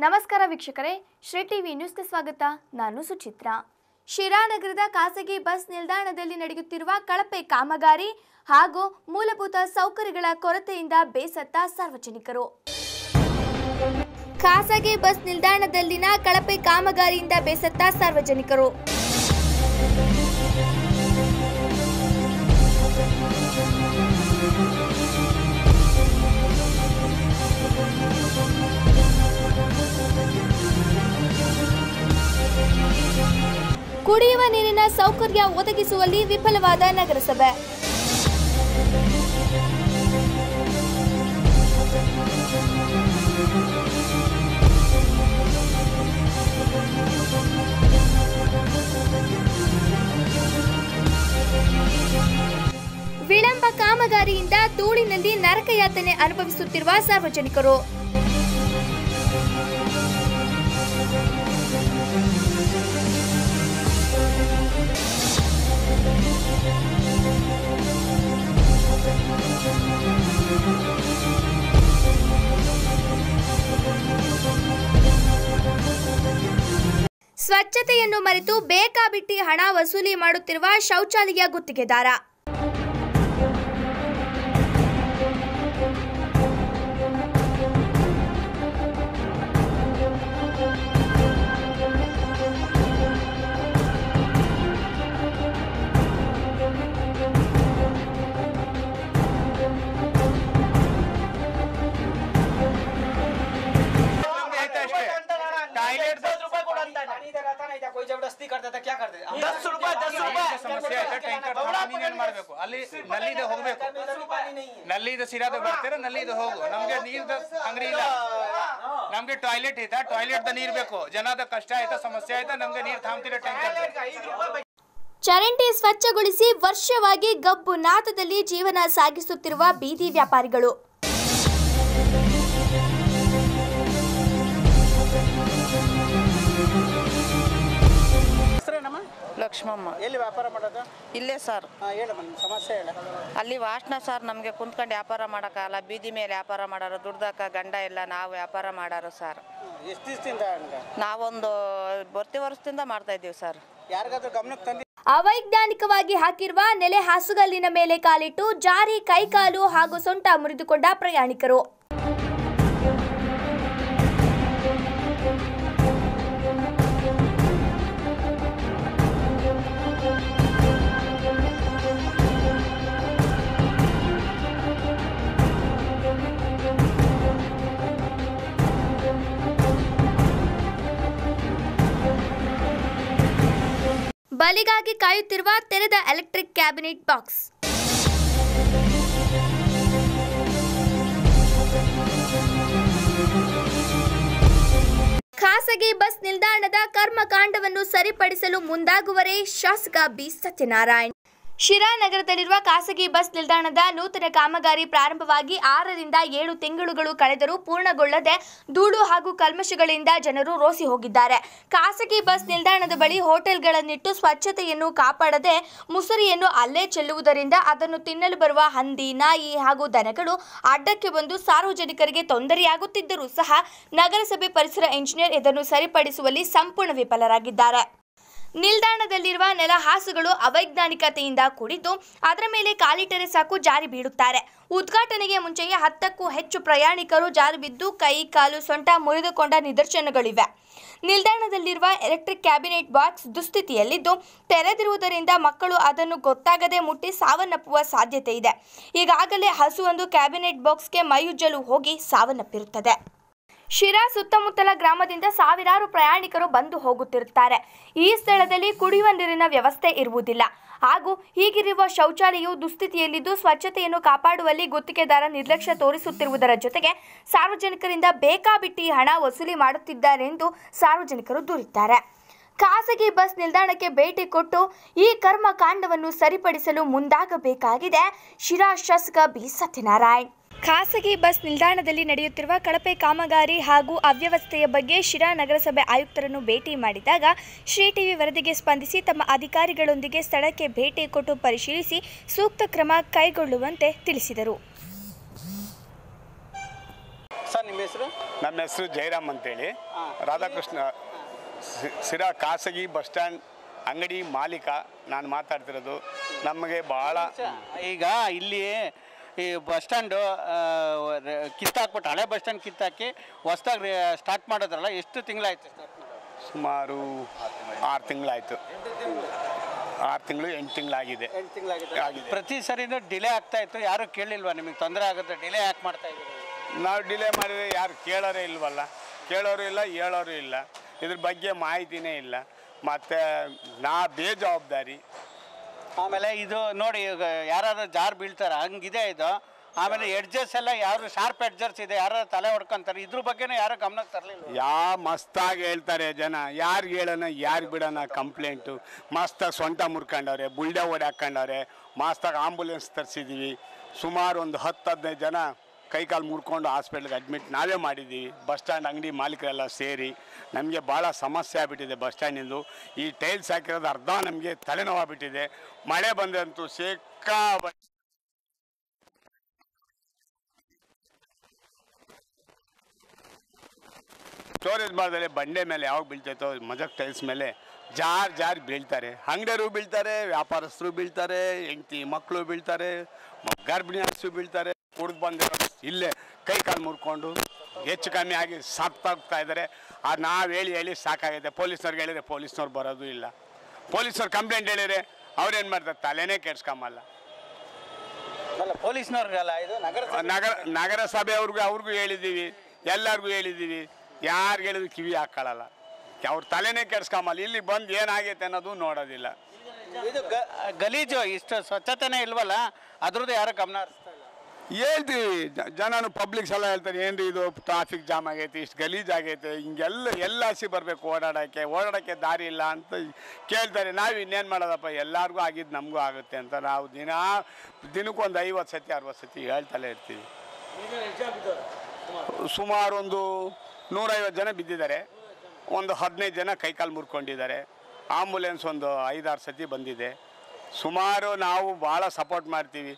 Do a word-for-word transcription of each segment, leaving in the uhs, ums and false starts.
ನಮಸ್ಕಾರ ವೀಕ್ಷಕರೇ, ಶ್ರೀ ಟಿವಿ ನ್ಯೂಸ್ಗೆ ಸ್ವಾಗತ. ನಾನು ಸುಚಿತ್ರಾ. ಶಿರಾ ನಗರದ ಖಾಸಗಿ ಬಸ್ ನಿಲ್ದಾಣದಲ್ಲಿ ನಡೆಯುತ್ತಿರುವ ಕಳಪೆ ಕಾಮಗಾರಿ ಹಾಗೂ ಮೂಲಭೂತ ಸೌಕರ್ಯಗಳ ಕೊರತೆಯಿಂದ ಬೇಸತ್ತ ಸಾರ್ವಜನಿಕರು. ಖಾಸಗಿ ಬಸ್ ನಿಲ್ದಾಣದಲ್ಲಿನ ಕಳಪೆ ಕಾಮಗಾರಿಯಿಂದ ಬೇಸತ್ತ ಸಾರ್ವಜನಿಕರು. ಕುಡಿಯುವ ನೀರಿನ ಸೌಕರ್ಯ ಒದಗಿಸುವಲ್ಲಿ ವಿಫಲವಾದ ನಗರಸಭೆ. ವಿಳಂಬ ಕಾಮಗಾರಿಯಿಂದ ಧೂಳಿನಲ್ಲಿ ನರಕಯಾತನೆ ಅನುಭವಿಸುತ್ತಿರುವ ಸಾರ್ವಜನಿಕರು. ಸ್ವಚ್ಛತೆಯನ್ನು ಮರೆತು ಬೇಕಾಬಿಟ್ಟಿ ಹಣ ವಸೂಲಿ ಮಾಡುತ್ತಿರುವ ಶೌಚಾಲಯ ಗುತ್ತಿಗೆದಾರ. कोई जबरदस्ती करता था, क्या करते दस रुपए दस रुपए समस्या है. टैंकर ನೀನೇನ್ ಮಾಡಬೇಕು, ಅಲ್ಲಿ ನಲ್ಲಿದೆ ಹೋಗಬೇಕು, ನಲ್ಲಿದೆ ಸಿರಾದ ಬರ್ತೀರ, ನಲ್ಲಿದೆ ಹೋಗು. ನಮಗೆ ನೀರ್ದ ಅಂಗಡಿ ಇಲ್ಲ, ನಮಗೆ ಟಾಯ್ಲೆಟ್ ಐತಾ, ಟಾಯ್ಲೆಟ್ ದ ನೀರ್ ಬೇಕು. ಜನದ ಕಷ್ಟ ಆಯ್ತಾ, ಸಮಸ್ಯೆ ಆಯ್ತಾ, ನಮಗೆ ನೀರ್ ಥಾಮ್ತಿರ ಟ್ಯಾಂಕರ್. ಚರಂಡಿ ಸ್ವಚ್ಛಗೊಳಿಸಿ ವರ್ಷವಾಗಿ ಗಬ್ಬು ನಾಥದಲ್ಲಿ ಜೀವನ ಸಾಗಿಸುತ್ತಿರುವ ಬೀದಿ ವ್ಯಾಪಾರಿಗಳು. ಲಕ್ಷ್ಮಮ್ಮ. ಎಲ್ಲಿ ವ್ಯಾಪಾರ ಮಾಡೋದು? ಇಲ್ಲೇ ಸರ್. ಹೇಳಮ್ಮ ನಿಮ್ಮ ಸಮಸ್ಯೆ ಹೇಳ. ಅಲ್ಲಿ ವಾಸನ ಸರ್, ನಮಗೆ ಕುಂತ್ಕೊಂಡು ವ್ಯಾಪಾರ ಮಾಡೋಕ್ಕಾಗಲ್ಲ. ಬೀದಿ ಮೇಲೆ ವ್ಯಾಪಾರ ಮಾಡೋರು, ದುಡ್ದಕ್ಕ ಗಂಡ ಎಲ್ಲ ನಾವು ವ್ಯಾಪಾರ ಮಾಡೋರು ಸರ್. ಎಷ್ಟು ದಿವಸದಿಂದ? ನಾವೊಂದು ಬರ್ತಿ ವರ್ಷದಿಂದ ಮಾಡ್ತಾ ಇದ್ದೀವಿ ಸರ್. ಯಾರಿಗಾದ್ರೂ ಗಮನಕ್ಕೆ ತಂದಿ? ಅವೈಜ್ಞಾನಿಕವಾಗಿ ಹಾಕಿರುವ ನೆಲೆ ಹಾಸುಗಲ್ಲಿನ ಮೇಲೆ ಕಾಲಿಟ್ಟು ಜಾರಿ ಕೈಕಾಲು ಹಾಗೂ ಸೊಂಟ ಮುರಿದುಕೊಂಡ ಪ್ರಯಾಣಿಕರು. ಬಲಿಗಾಗಿ ಕಾಯುತ್ತಿರುವ ತೆರೆದ ಎಲೆಕ್ಟ್ರಿಕ್ ಕ್ಯಾಬಿನೆಟ್ ಬಾಕ್ಸ್. ಖಾಸಗಿ ಬಸ್ ನಿಲ್ದಾಣದ ಕರ್ಮಕಾಂಡವನ್ನು ಸರಿಪಡಿಸಲು ಮುಂದಾಗುವರೇ ಶಾಸಕ ಬಿ ಸತ್ಯನಾರಾಯಣ್. ಶಿರಾ ನಗರದಲ್ಲಿರುವ ಖಾಸಗಿ ಬಸ್ ನಿಲ್ದಾಣದ ನೂತನ ಕಾಮಗಾರಿ ಪ್ರಾರಂಭವಾಗಿ ಆರರಿಂದ ಏಳು ತಿಂಗಳುಗಳು ಕಳೆದರೂ ಪೂರ್ಣಗೊಳ್ಳದೆ ಧೂಳು ಹಾಗೂ ಕಲ್ಮಶಗಳಿಂದ ಜನರು ರೋಸಿ ಹೋಗಿದ್ದಾರೆ. ಖಾಸಗಿ ಬಸ್ ನಿಲ್ದಾಣದ ಬಳಿ ಹೋಟೆಲ್ಗಳನ್ನಿಟ್ಟು ಸ್ವಚ್ಛತೆಯನ್ನು ಕಾಪಾಡದೆ ಮುಸುರಿಯನ್ನು ಅಲ್ಲೇ ಚೆಲ್ಲುವುದರಿಂದ ಅದನ್ನು ತಿನ್ನಲು ಬರುವ ಹಂದಿ, ನಾಯಿ ಹಾಗೂ ದನಗಳು ಅಡ್ಡಕ್ಕೆ ಬಂದು ಸಾರ್ವಜನಿಕರಿಗೆ ತೊಂದರೆಯಾಗುತ್ತಿದ್ದರೂ ಸಹ ನಗರಸಭೆ ಪರಿಸರ ಇಂಜಿನಿಯರ್ ಇದನ್ನು ಸರಿಪಡಿಸುವಲ್ಲಿ ಸಂಪೂರ್ಣ ವಿಫಲರಾಗಿದ್ದಾರೆ. ನಿಲ್ದಾಣದಲ್ಲಿರುವ ನೆಲ ಹಾಸುಗಳು ಅವೈಜ್ಞಾನಿಕತೆಯಿಂದ ಕೂಡಿದ್ದು ಅದರ ಮೇಲೆ ಕಾಲಿಟ್ಟರೆ ಸಾಕು ಜಾರಿ ಬೀಳುತ್ತಾರೆ. ಉದ್ಘಾಟನೆಗೆ ಮುಂಚೆಯೇ ಹತ್ತಕ್ಕೂ ಹೆಚ್ಚು ಪ್ರಯಾಣಿಕರು ಜಾರಿ ಬಿದ್ದು ಕೈ, ಕಾಲು, ಸೊಂಟ ಮುರಿದುಕೊಂಡ ನಿದರ್ಶನಗಳಿವೆ. ನಿಲ್ದಾಣದಲ್ಲಿರುವ ಎಲೆಕ್ಟ್ರಿಕ್ ಕ್ಯಾಬಿನೆಟ್ ಬಾಕ್ಸ್ ದುಸ್ಥಿತಿಯಲ್ಲಿದ್ದು ತೆರೆದಿರುವುದರಿಂದ ಮಕ್ಕಳು ಅದನ್ನು ಗೊತ್ತಾಗದೆ ಮುಟ್ಟಿ ಸಾವನ್ನಪ್ಪುವ ಸಾಧ್ಯತೆ ಇದೆ. ಈಗಾಗಲೇ ಹಸುವೊಂದು ಕ್ಯಾಬಿನೆಟ್ ಬಾಕ್ಸ್ಗೆ ಮೈಯುಜ್ಜಲು ಹೋಗಿ ಸಾವನ್ನಪ್ಪಿರುತ್ತದೆ. ಶಿರಾ ಸುತ್ತಮುತ್ತಲ ಗ್ರಾಮದಿಂದ ಸಾವಿರಾರು ಪ್ರಯಾಣಿಕರು ಬಂದು ಹೋಗುತ್ತಿರುತ್ತಾರೆ. ಈ ಸ್ಥಳದಲ್ಲಿ ಕುಡಿಯುವ ನೀರಿನ ವ್ಯವಸ್ಥೆ ಇರುವುದಿಲ್ಲ ಹಾಗೂ ಹೀಗಿರುವ ಶೌಚಾಲಯವು ದುಸ್ಥಿತಿಯಲ್ಲಿದ್ದು ಸ್ವಚ್ಛತೆಯನ್ನು ಕಾಪಾಡುವಲ್ಲಿ ಗುತ್ತಿಗೆದಾರ ನಿರ್ಲಕ್ಷ್ಯ ತೋರಿಸುತ್ತಿರುವುದರ ಜೊತೆಗೆ ಸಾರ್ವಜನಿಕರಿಂದ ಬೇಕಾಬಿಟ್ಟಿ ಹಣ ವಸೂಲಿ ಮಾಡುತ್ತಿದ್ದಾರೆಂದು ಸಾರ್ವಜನಿಕರು ದೂರಿದ್ದಾರೆ. ಖಾಸಗಿ ಬಸ್ ನಿಲ್ದಾಣಕ್ಕೆ ಭೇಟಿ ಕೊಟ್ಟು ಈ ಕರ್ಮಕಾಂಡವನ್ನು ಸರಿಪಡಿಸಲು ಮುಂದಾಗಬೇಕಾಗಿದೆ ಶಿರಾ ಶಾಸಕ ಬಿ ಸತ್ಯನಾರಾಯಣ್. ಖಾಸಗಿ ಬಸ್ ನಿಲ್ದಾಣದಲ್ಲಿ ನಡೆಯುತ್ತಿರುವ ಕಳಪೆ ಕಾಮಗಾರಿ ಹಾಗೂ ಅವ್ಯವಸ್ಥೆಯ ಬಗ್ಗೆ ಶಿರಾ ನಗರಸಭೆ ಆಯುಕ್ತರನ್ನು ಭೇಟಿ ಮಾಡಿದಾಗ ಶ್ರೀ ಟಿವಿ ವರದಿಗೆ ಸ್ಪಂದಿಸಿ ತಮ್ಮ ಅಧಿಕಾರಿಗಳೊಂದಿಗೆ ಸ್ಥಳಕ್ಕೆ ಭೇಟಿ ಕೊಟ್ಟು ಪರಿಶೀಲಿಸಿ ಸೂಕ್ತ ಕ್ರಮ ಕೈಗೊಳ್ಳುವಂತೆ ತಿಳಿಸಿದರು. ಸರ್ ನಿಮ್ಮ ಹೆಸರು? ನಮ್ಮ ಹೆಸರು ಜಯರಾಮ್ ಅಂತೇಳಿ. ರಾಧಾಕೃಷ್ಣ ಸಿ- ಸಿರಾ ಖಾಸಗಿ ಬಸ್ ಸ್ಟ್ಯಾಂಡ್ ಅಂಗಡಿ ಮಾಲೀಕ ನಾನು ಮಾತಾಡ್ತಿರೋದು. ನಮಗೆ ಭಾಳ ಈಗ ಇಲ್ಲಿ ಈ ಬಸ್ ಸ್ಟ್ಯಾಂಡು ಕಿತ್ತಾಕ್ಬಿಟ್ಟು ಹಳೆ ಬಸ್ ಸ್ಟ್ಯಾಂಡ್ ಕಿತ್ತಾಕಿ ಹೊಸ್ದಾಗಿ ಸ್ಟಾರ್ಟ್ ಮಾಡೋದ್ರಲ್ಲ, ಎಷ್ಟು ತಿಂಗಳಾಯ್ತು ಸ್ಟಾರ್ಟ್ ಮಾಡಿ? ಸುಮಾರು ಆರು ತಿಂಗಳಾಯಿತು. ಆರು ತಿಂಗಳು ಎಂಟು ತಿಂಗಳಾಗಿದೆ. ಎಂಟು ತಿಂಗಳಾಗಿದೆ ಆಗಿದೆ. ಪ್ರತಿ ಸರಿನೂ ಡಿಲೇ ಆಗ್ತಾ ಇತ್ತು, ಯಾರು ಕೇಳಿಲ್ವಾ ನಿಮಗೆ ತೊಂದರೆ ಆಗುತ್ತೆ ಡಿಲೇ ಯಾಕೆ ಮಾಡ್ತಾ ಇದ್ದೀರಿ? ನಾವು ಡಿಲೇ ಮಾಡಿದರೆ ಯಾರು ಕೇಳೋರೇ ಇಲ್ವಲ್ಲ, ಕೇಳೋರು ಇಲ್ಲ, ಹೇಳೋರು ಇಲ್ಲ, ಇದ್ರ ಬಗ್ಗೆ ಮಾಹಿತಿನೇ ಇಲ್ಲ. ಮತ್ತು ನಾ ಬೇಜವಾಬ್ದಾರಿ. ಆಮೇಲೆ ಇದು ನೋಡಿ, ಈಗ ಯಾರು ಜಾರ್ ಬೀಳ್ತಾರೆ ಹಂಗಿದೆ ಇದು. ಆಮೇಲೆ ಎಡ್ಜಸ್ ಎಲ್ಲ ಯಾರು ಶಾರ್ಪ್ ಎಡ್ಜರ್ಸ್ ಇದೆ, ಯಾರು ತಲೆ ಹೊಡ್ಕೊಂತಾರೆ, ಇದ್ರ ಬಗ್ಗೆನೂ ಯಾರು ಗಮನಕ್ಕೆ ತರಲಿಲ್ಲ. ಯಾ ಮಸ್ತಾಗಿ ಹೇಳ್ತಾರೆ ಜನ, ಯಾರಿಗೆ ಹೇಳೋಣ ಯಾರಿಗೆ ಬಿಡೋಣ ಕಂಪ್ಲೇಂಟು. ಮಸ್ತಾಗಿ ಸೊಂಟ ಮುರ್ಕೊಂಡವ್ರೆ, ಬುಲ್ಡೆ ಓಡಿ ಹಾಕ್ಕೊಂಡವ್ರೆ, ಮಸ್ತಾಗಿ ಆಂಬುಲೆನ್ಸ್ ತರಿಸಿದ್ದೀವಿ. ಸುಮಾರು ಒಂದು ಹತ್ತು ಹದಿನೈದು ಜನ ಕೈಕಾಲು ಮುರ್ಕೊಂಡು ಹಾಸ್ಪಿಟ್ಲಿಗೆ ಅಡ್ಮಿಟ್ ನಾವೇ ಮಾಡಿದ್ದೀವಿ. ಬಸ್ ಸ್ಟ್ಯಾಂಡ್ ಅಂಗಡಿ ಮಾಲೀಕರೆಲ್ಲ ಸೇರಿ ನಮಗೆ ಭಾಳ ಸಮಸ್ಯೆ ಆಗಿಬಿಟ್ಟಿದೆ. ಬಸ್ ಸ್ಟ್ಯಾಂಡಿಂದು ಈ ಟೈಲ್ಸ್ ಹಾಕಿರೋದು ಅರ್ಧ ನಮಗೆ ತಲೆನೋವಾಗ್ಬಿಟ್ಟಿದೆ. ಮಳೆ ಬಂದಂತೂ ಸಿಕ್ಕಾ ಸ್ಟೋರೇಜ್ ಬಾರ್ದಲ್ಲಿ ಬಂಡೆ ಮೇಲೆ ಯಾವಾಗ ಬೀಳ್ತೈತೋ ಮಜಕ್ ಟೈಲ್ಸ್ ಮೇಲೆ ಜಾರ್ ಜಾರ್ ಬೀಳ್ತಾರೆ. ಅಂಗಡಿಯರು ಬೀಳ್ತಾರೆ, ವ್ಯಾಪಾರಸ್ಥರು ಬೀಳ್ತಾರೆ, ಹೆಂಡತಿ ಮಕ್ಕಳು ಬೀಳ್ತಾರೆ, ಗರ್ಭಿಣಿ ಹಸು ಬೀಳ್ತಾರೆ. ಕುಡ್ದು ಬಂದಿರೋ ಇಲ್ಲೇ ಕೈ ಕಾಲು ಮುರ್ಕೊಂಡು ಹೆಚ್ಚು ಕಮ್ಮಿ ಆಗಿ ಸಾಕ್ತಾಗ್ತಾ ಇದ್ದಾರೆ. ಅದು ನಾವು ಹೇಳಿ ಹೇಳಿ ಸಾಕಾಗಿದೆ. ಪೊಲೀಸ್ನವ್ರಿಗೆ ಹೇಳಿದ್ರೆ ಪೊಲೀಸ್ನವ್ರು ಬರೋದು ಇಲ್ಲ. ಪೊಲೀಸ್ನವ್ರು ಕಂಪ್ಲೇಂಟ್ ಹೇಳಿದ್ರೆ ಅವ್ರೇನು ಮಾಡ್ತಾರೆ, ತಲೆನೇ ಕೆಡ್ಸ್ಕೊಂಬಲ್ಲ. ಅಲ್ಲ ಪೊಲೀಸ್ನವ್ರಿಗಲ್ಲ, ಇದು ನಗರ ನಗರ ನಗರಸಭೆಯವ್ರಿಗೂ ಅವ್ರಿಗೂ ಹೇಳಿದ್ದೀವಿ, ಎಲ್ಲರಿಗೂ ಹೇಳಿದ್ದೀವಿ. ಯಾರಿಗೆ ಹೇಳಿದ್ರು ಕಿವಿ ಹಾಕೊಳ್ಳಲ್ಲ, ಅವ್ರ ತಲೆನೇ ಕೆಡ್ಸ್ಕೊಂಬಲ್ಲ. ಇಲ್ಲಿ ಬಂದು ಏನಾಗೈತೆ ಅನ್ನೋದು ನೋಡೋದಿಲ್ಲ. ಇದು ಗ- ಗಲೀಜು ಇಷ್ಟು ಸ್ವಚ್ಛತೆನೇ ಇಲ್ವಲ್ಲ, ಅದ್ರದ್ದು ಯಾರು ಗಮನ ಹರಿಸ್ತಾ ಇಲ್ಲ. ಹೇಳ್ತೀವಿ, ಜನನು ಪಬ್ಲಿಕ್ಸ್ ಎಲ್ಲ ಹೇಳ್ತಾರೆ, ಏನ್ರಿ ಇದು ಟ್ರಾಫಿಕ್ ಜಾಮ್ ಆಗೈತೆ, ಇಷ್ಟು ಗಲೀಜಾಗೈತೆ, ಹಿಂಗೆಲ್ಲ ಎಲ್ಲ ಹಸಿ ಬರಬೇಕು ಓಡಾಡೋಕ್ಕೆ, ಓಡಾಡೋಕ್ಕೆ ದಾರಿ ಇಲ್ಲ ಅಂತ ಕೇಳ್ತಾರೆ. ನಾವು ಇನ್ನೇನು ಮಾಡೋದಪ್ಪ, ಎಲ್ಲರಿಗೂ ಆಗಿದ್ದು ನಮಗೂ ಆಗುತ್ತೆ ಅಂತ ನಾವು ದಿನ ದಿನಕ್ಕೊಂದು ಐವತ್ತು ಸತಿ ಅರವತ್ತು ಸತಿ ಹೇಳ್ತಲೇ ಇರ್ತೀವಿ. ಸುಮಾರು ಒಂದು ನೂರೈವತ್ತು ಜನ ಬಿದ್ದಿದ್ದಾರೆ, ಒಂದು ಹದಿನೈದು ಜನ ಕೈಕಾಲು ಮುರ್ಕೊಂಡಿದ್ದಾರೆ. ಆಂಬುಲೆನ್ಸ್ ಒಂದು ಐದಾರು ಸತಿ ಬಂದಿದೆ. ಸುಮಾರು ನಾವು ಭಾಳ ಸಪೋರ್ಟ್ ಮಾಡ್ತೀವಿ,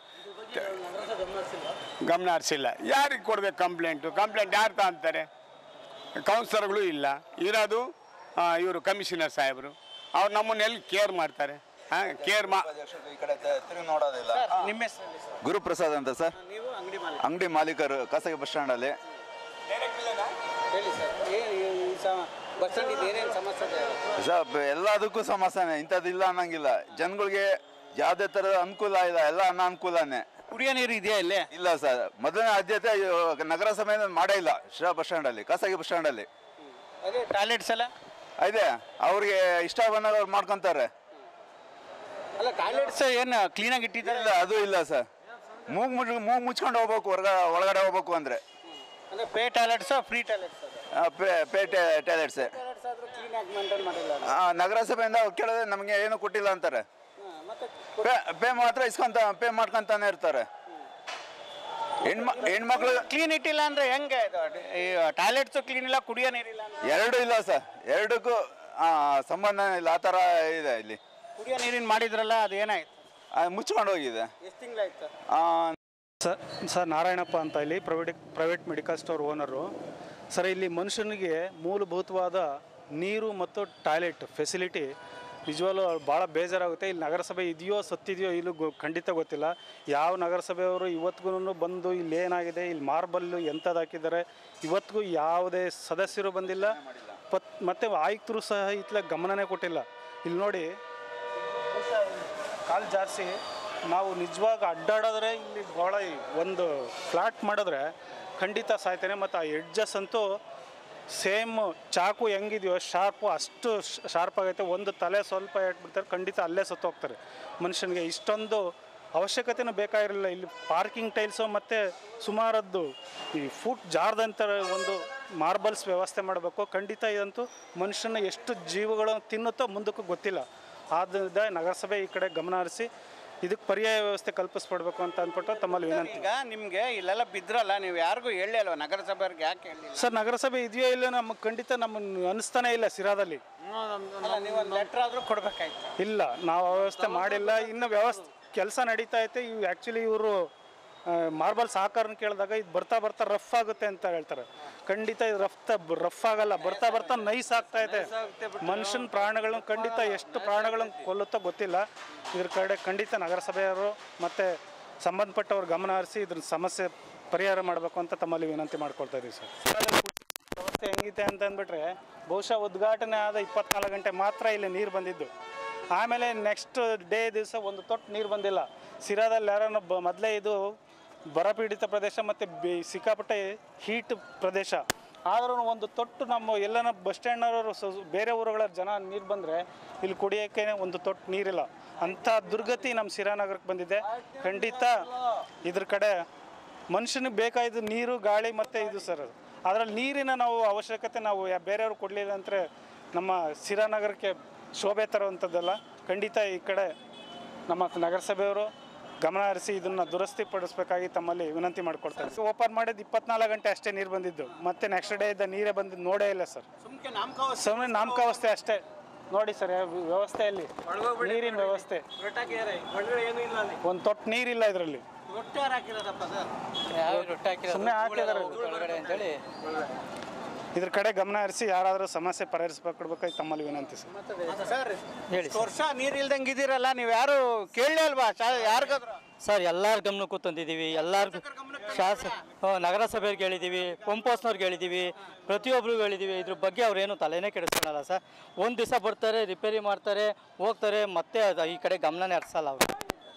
ಗಮನ ಹರಿಸಿಲ್ಲ. ಯಾರಿಗೆ ಕೊಡ್ಬೇಕು ಕಂಪ್ಲೇಂಟು? ಕಂಪ್ಲೇಂಟ್ ಯಾರು ತಗೊಂತಾರೆ? ಕೌನ್ಸಿಲರ್ಗಳು ಇಲ್ಲ, ಇರೋದು ಇವರು ಕಮಿಷನರ್ ಸಾಹೇಬರು. ಅವ್ರು ನಮ್ಮನ್ನ ಎಲ್ಲಿ ಕೇರ್ ಮಾಡ್ತಾರೆ? ಹಾಂ, ಕೇರ್ ಮಾ ಈ ಕಡೆ ತಿರುಗಿ ನೋಡೋದಿಲ್ಲ. ನಿಮ್ಮ ಹೆಸರು ಹೇಳಿ ಸರ್. ಗುರುಪ್ರಸಾದ್ ಅಂತ ಸರ್, ನೀವು ಅಂಗಡಿ ಮಾಲೀಕ. ಅಂಗಡಿ ಮಾಲೀಕರು ಖಾಸಗಿ ಬಸ್ ಸ್ಟ್ಯಾಂಡಲ್ಲಿ. ಹೇಳಿ ಸರ್, ಬಸ್ ಸ್ಟ್ಯಾಂಡ್ ಏನೇನು ಸಮಸ್ಯೆ ಇದೆ? ಸರ್ ಎಲ್ಲದಕ್ಕೂ ಸಮಸ್ಯೆನೇ, ಇಂಥದ್ದಿಲ್ಲ ಅನ್ನಂಗಿಲ್ಲ. ಜನಗಳಿಗೆ ಯಾವುದೇ ಥರದ ಅನುಕೂಲ ಇಲ್ಲ, ಎಲ್ಲ ಅನಾನುಕೂಲನೇ. ಕುಡಿಯೋ ನೀರು ಇದೆಯಾ ಇಲ್ಲಿ? ಇಲ್ಲ ಸರ್, ಮೊದಲನೇ ಆದ್ಯತೆ ನಗರಸಭೆಯಿಂದ ಮಾಡೇ ಇಲ್ಲ. ಶಿರಾ ಬಸ್ ಸ್ಟ್ಯಾಂಡಲ್ಲಿ, ಖಾಸಗಿ ಬಸ್ ಸ್ಟ್ಯಾಂಡಲ್ಲಿ ಅದೇ ಟಾಯ್ಲೆಟ್ಸ್ ಎಲ್ಲ ಇದೆ. ಅವ್ರಿಗೆ ಇಷ್ಟ ಬಂದಾಗ ಅವ್ರು ಮಾಡ್ಕೊತಾರೆ. ಅಲ್ಲ ಟಾಯ್ಲೆಟ್ಸ್ ಏನು ಕ್ಲೀನಾಗಿ ಇಟ್ಟಿದ್ದಾರೆ? ಇಲ್ಲ, ಅದು ಇಲ್ಲ ಸರ್. ಮೂಗು ಮುಚ್ ಮೂಗು ಮುಚ್ಕೊಂಡು ಹೋಗ್ಬೇಕು, ಹೊರಗ ಒಳಗಡೆ ಹೋಗ್ಬೇಕು ಅಂದರೆ. ಅಂದರೆ pay toilets free toilets? Pay pay ಟಾಯ್ಲೆಟ್ಸೇ. ಟಾಯ್ಲೆಟ್ಸ್ ಆದರೂ ಕ್ಲೀನಾಗಿ ಮೇಂಟೈನ್ ಮಾಡಿಲ್ಲ. ನಗರಸಭೆಯಿಂದ ಕೇಳಿದ್ರೆ ನಮಗೆ ಏನು ಕೊಟ್ಟಿಲ್ಲ ಅಂತಾರೆ. ಮತ್ತೆ ಪೇ ಪೇ ಮಾತ್ರ ಇಸ್ಕೊಂತ ಪೇ ಮಾಡ್ಕೊಂತಾನೆ ಇರ್ತಾರೆ. ಹೆಣ್ಮ ಹೆಣ್ಮಕ್ಳು ಕ್ಲೀನ್ ಇಟ್ಟಿಲ್ಲ ಅಂದರೆ ಹೆಂಗೆ ಇದು? ಈ ಟಾಯ್ಲೆಟ್ಸು ಕ್ಲೀನ್ ಇಲ್ಲ, ಕುಡಿಯೋ ನೀರಿಲ್ಲ ಅಂದ್ರೆ? ಎರಡು ಇಲ್ಲ ಸರ್, ಎರಡಕ್ಕೂ ಆ, ಸಂಬಂಧ ಇಲ್ಲ. ಆ ಥರ ಇದೆ ಇಲ್ಲಿ. ಕುಡಿಯೋ ನೀರಿನ ಮಾಡಿದ್ರಲ್ಲ, ಅದು ಏನಾಯ್ತು? ಆ, ಮುಚ್ಕೊಂಡು ಹೋಗಿದೆ. ಎಷ್ಟು ತಿಂಗಳಾಯ್ತು? ಸರ್ ಸರ್ ನಾರಾಯಣಪ್ಪ ಅಂತ ಇಲ್ಲಿ private private medical store owner. Sir ಇಲ್ಲಿ ಮನುಷ್ಯನಿಗೆ ಮೂಲಭೂತವಾದ ನೀರು ಮತ್ತು ಟಾಯ್ಲೆಟ್ ಫೆಸಿಲಿಟಿ ನಿಜವಾಗ್ಲೂ ಭಾಳ ಬೇಜಾರಾಗುತ್ತೆ. ಇಲ್ಲಿ ನಗರಸಭೆ ಇದೆಯೋ ಸತ್ತಿದೆಯೋ ಇಲ್ಲೂ ಗೊ ಖಂಡಿತ ಗೊತ್ತಿಲ್ಲ. ಯಾವ ನಗರಸಭೆಯವರು ಇವತ್ತಿಗೂ ಬಂದು ಇಲ್ಲಿ ಏನಾಗಿದೆ, ಇಲ್ಲಿ ಮಾರ್ಬಲ್ಲು ಎಂಥದ್ದು ಹಾಕಿದ್ದಾರೆ, ಇವತ್ತಿಗೂ ಯಾವುದೇ ಸದಸ್ಯರು ಬಂದಿಲ್ಲ. ಪತ್ ಮತ್ತು ಆಯುಕ್ತರು ಸಹ ಇತ್ಲ ಗಮನನೇ ಕೊಟ್ಟಿಲ್ಲ. ಇಲ್ಲಿ ನೋಡಿ, ಕಾಲು ಜಾರಿಸಿ ನಾವು ನಿಜವಾಗಿ ಅಡ್ಡಾಡಿದ್ರೆ ಇಲ್ಲಿ ಭಾಳ ಒಂದು ಫ್ಲಾಟ್ ಮಾಡಿದ್ರೆ ಖಂಡಿತ ಸಾಯ್ತಾನೆ. ಮತ್ತು ಆ ಎಡ್ಜಸ್ ಅಂತೂ ಸೇಮ್ ಚಾಕು ಹೆಂಗಿದೆಯೋ ಶಾರ್ಪು ಅಷ್ಟು ಶಾರ್ಪ್ ಆಗೈತೆ. ಒಂದು ತಲೆ ಸ್ವಲ್ಪ ಇಟ್ಬಿಡ್ತಾರೆ, ಖಂಡಿತ ಅಲ್ಲೇ ಸತ್ತು ಹೋಗ್ತಾರೆ. ಮನುಷ್ಯನಿಗೆ ಇಷ್ಟೊಂದು ಅವಶ್ಯಕತೆಯೂ ಬೇಕಾಗಿರಲಿಲ್ಲ. ಇಲ್ಲಿ ಪಾರ್ಕಿಂಗ್ ಟೈಲ್ಸು ಮತ್ತು ಸುಮಾರದ್ದು ಈ ಫುಟ್ ಜಾರ್ದಂಥ ಒಂದು ಮಾರ್ಬಲ್ಸ್ ವ್ಯವಸ್ಥೆ ಮಾಡಬೇಕು. ಖಂಡಿತ ಇದಂತೂ ಮನುಷ್ಯನ ಎಷ್ಟು ಜೀವಗಳು ತಿನ್ನುತ್ತೋ ಮುಂದಕ್ಕೂ ಗೊತ್ತಿಲ್ಲ. ಆದ್ದರಿಂದ ನಗರಸಭೆ ಈ ಕಡೆ ಗಮನ ಹರಿಸಿ ಇದಕ್ಕೆ ಪರ್ಯಾಯ ವ್ಯವಸ್ಥೆ ಕಲ್ಪಿಸ್ಕೊಡ್ಬೇಕು ಅಂತ ಅಂದ್ಬಿಟ್ಟು ತಮ್ಮಲ್ಲಿ ವಿನಂತಿ. ಈಗ ನಿಮಗೆ ಇಲ್ಲೆಲ್ಲ ಬಿದ್ರಲ್ಲ, ನೀವು ಯಾರಿಗೂ ಹೇಳಿ ಅಲ್ವ ನಗರಸಭೆಯವ್ರಿಗೆ? ಯಾಕೆ ಹೇಳಿ ಸರ್ ನಗರಸಭೆ ಇದೆಯೋ ಇಲ್ಲ ನಮಗೆ ಖಂಡಿತ ನಮಗೆ ಅನಿಸ್ತಾನೆ ಇಲ್ಲ. ಸಿರಾದಲ್ಲಿ ನೀವು ಒಂದು ಲೆಟ್ರ್ ಆದರೂ ಕೊಡ್ಬೇಕಾಯ್ತು. ಇಲ್ಲ, ನಾವು ವ್ಯವಸ್ಥೆ ಮಾಡಿಲ್ಲ. ಇನ್ನು ವ್ಯವಸ್ಥೆ ಕೆಲಸ ನಡೀತಾ ಐತೆ. ಇವು ಆ್ಯಕ್ಚುಲಿ ಇವರು ಮಾರ್ಬಲ್ಸ್ ಆಕಾರನ ಕೇಳಿದಾಗ ಇದು ಬರ್ತಾ ಬರ್ತಾ ರಫ್ ಆಗುತ್ತೆ ಅಂತ ಹೇಳ್ತಾರೆ. ಖಂಡಿತ ಇದು ರಫ್ ರಫ್ ಆಗಲ್ಲ, ಬರ್ತಾ ಬರ್ತಾ ನೈಸ್ ಆಗ್ತಾ ಇದೆ. ಮನುಷ್ಯನ ಪ್ರಾಣಗಳನ್ನ ಖಂಡಿತ ಎಷ್ಟು ಪ್ರಾಣಗಳನ್ನು ಕೊಲ್ಲುತ್ತೋ ಗೊತ್ತಿಲ್ಲ. ಇದ್ರ ಕಡೆ ಖಂಡಿತ ನಗರಸಭೆಯವರು ಮತ್ತು ಸಂಬಂಧಪಟ್ಟವ್ರು ಗಮನ ಹರಿಸಿ ಇದ್ರ ಸಮಸ್ಯೆ ಪರಿಹಾರ ಮಾಡಬೇಕು ಅಂತ ತಮ್ಮಲ್ಲಿ ವಿನಂತಿ ಮಾಡ್ಕೊಳ್ತಾ ಇದ್ದೀವಿ ಸರ್. ವ್ಯವಸ್ಥೆ ಹೆಂಗಿದೆ ಅಂತ ಅಂದ್ಬಿಟ್ರೆ ಬಹುಶಃ ಉದ್ಘಾಟನೆ ಆದ ಇಪ್ಪತ್ನಾಲ್ಕು ಗಂಟೆ ಮಾತ್ರ ಇಲ್ಲಿ ನೀರು ಬಂದಿದ್ದು. ಆಮೇಲೆ ನೆಕ್ಸ್ಟ್ ಡೇ ದಿವಸ ಒಂದು ತೊಟ್ಟು ನೀರು ಬಂದಿಲ್ಲ. ಸಿರಾದಲ್ಲಿ ಯಾರನ್ನ ಬ ಮೊದಲೇ ಇದು ಬರಪೀಡಿತ ಪ್ರದೇಶ ಮತ್ತು ಬಿ ಸಿಕ್ಕಾಪಟ್ಟೆ ಹೀಟ್ ಪ್ರದೇಶ. ಆದ್ರೂ ಒಂದು ತೊಟ್ಟು ನಮ್ಮ ಎಲ್ಲನ ಬಸ್ ಸ್ಟ್ಯಾಂಡ್ನವರು ಬೇರೆ ಊರುಗಳ ಜನ ನೀರು ಬಂದರೆ ಇಲ್ಲಿ ಕುಡಿಯೋಕ್ಕೆ ಒಂದು ತೊಟ್ಟು ನೀರಿಲ್ಲ. ಅಂಥ ದುರ್ಗತಿ ನಮ್ಮ ಸಿರಾನಗರಕ್ಕೆ ಬಂದಿದೆ. ಖಂಡಿತ ಇದ್ರ ಕಡೆ ಮನುಷ್ಯನಿಗೆ ಬೇಕಾಗಿದ್ದು ನೀರು, ಗಾಳಿ ಮತ್ತು ಇದು ಸರ್. ಅದರಲ್ಲಿ ನೀರಿನ ನಾವು ಅವಶ್ಯಕತೆ ನಾವು ಬೇರೆಯವ್ರು ಕೊಡಲಿಲ್ಲ ಅಂದರೆ ನಮ್ಮ ಸಿರಾನಗರಕ್ಕೆ ಶೋಭೆ ತರುವಂಥದ್ದಲ್ಲ. ಖಂಡಿತ ಈ ಕಡೆ ನಮ್ಮ ನಗರಸಭೆಯವರು ಗಮನ ಹರಿಸಿ ಇದನ್ನು ದುರಸ್ತಿ ಪಡಿಸ್ಬೇಕಾಗಿ ತಮ್ಮಲ್ಲಿ ವಿನಂತಿ ಮಾಡ್ಕೊಡ್ತಾರೆ. ಓಪನ್ ಮಾಡಿದ್ದು ಇಪ್ಪತ್ನಾಲ್ಕು ಗಂಟೆ ಅಷ್ಟೇ ನೀರು ಬಂದಿದ್ದು, ಮತ್ತು ನೆಕ್ಸ್ಟ್ ಡೇ ಇದ್ದ ನೀರೇ ಬಂದಿದ್ದು ನೋಡೇ ಇಲ್ಲ ಸರ್. ಸುಮ್ಮನೆ ನಾಮಕಾವಸ್ಥೆ ಅಷ್ಟೇ. ನೋಡಿ ಸರ್ ವ್ಯವಸ್ಥೆಯಲ್ಲಿ ನೀರಿನ ವ್ಯವಸ್ಥೆ ಒಂದು ತೊಟ್ಟು ನೀರಿಲ್ಲ ಇದರಲ್ಲಿ. ಸುಮ್ಮನೆ ಹಾಕಿದ್ದಾರೆ. ಇದ್ರ ಕಡೆ ಗಮನ ಹರಿಸಿ ಯಾರಾದರೂ ಸಮಸ್ಯೆ ಪರಿಹರಿಸಬೇಕಾಗಿ ತಮ್ಮಲ್ಲಿ ವಿನಂತಿ ಸರ್. ಹೇಳಿ ವರ್ಷ ನೀರು ಇಲ್ದಂಗೆ ಇದ್ದೀರಲ್ಲ, ನೀವು ಯಾರು ಕೇಳಲೇ ಅಲ್ವಾ ಯಾರಿಗಾದ್ರು? ಸರ್ ಎಲ್ಲರ ಗಮನಕ್ಕೂ ತಂದಿದ್ದೀವಿ. ಎಲ್ಲರಿಗೂ ಶಾಸ ನಗರಸಭೆಯವ್ರಿಗೆ ಹೇಳಿದ್ದೀವಿ, ಪಂಪ್ ಹೌಸ್ನವ್ರಿಗೆ ಹೇಳಿದ್ದೀವಿ, ಪ್ರತಿಯೊಬ್ಬರಿಗೂ ಹೇಳಿದ್ದೀವಿ. ಇದ್ರ ಬಗ್ಗೆ ಅವ್ರೇನು ತಲೆನೇ ಕೆಡಿಸ್ಕೊಳ್ಳಲ್ಲ ಸರ್. ಒಂದು ದಿವಸ ಬರ್ತಾರೆ, ರಿಪೇರಿ ಮಾಡ್ತಾರೆ, ಹೋಗ್ತಾರೆ, ಮತ್ತೆ ಅದು ಈ ಕಡೆ ಗಮನನೇ ಹರಿಸಲ್ಲ ಅವರು.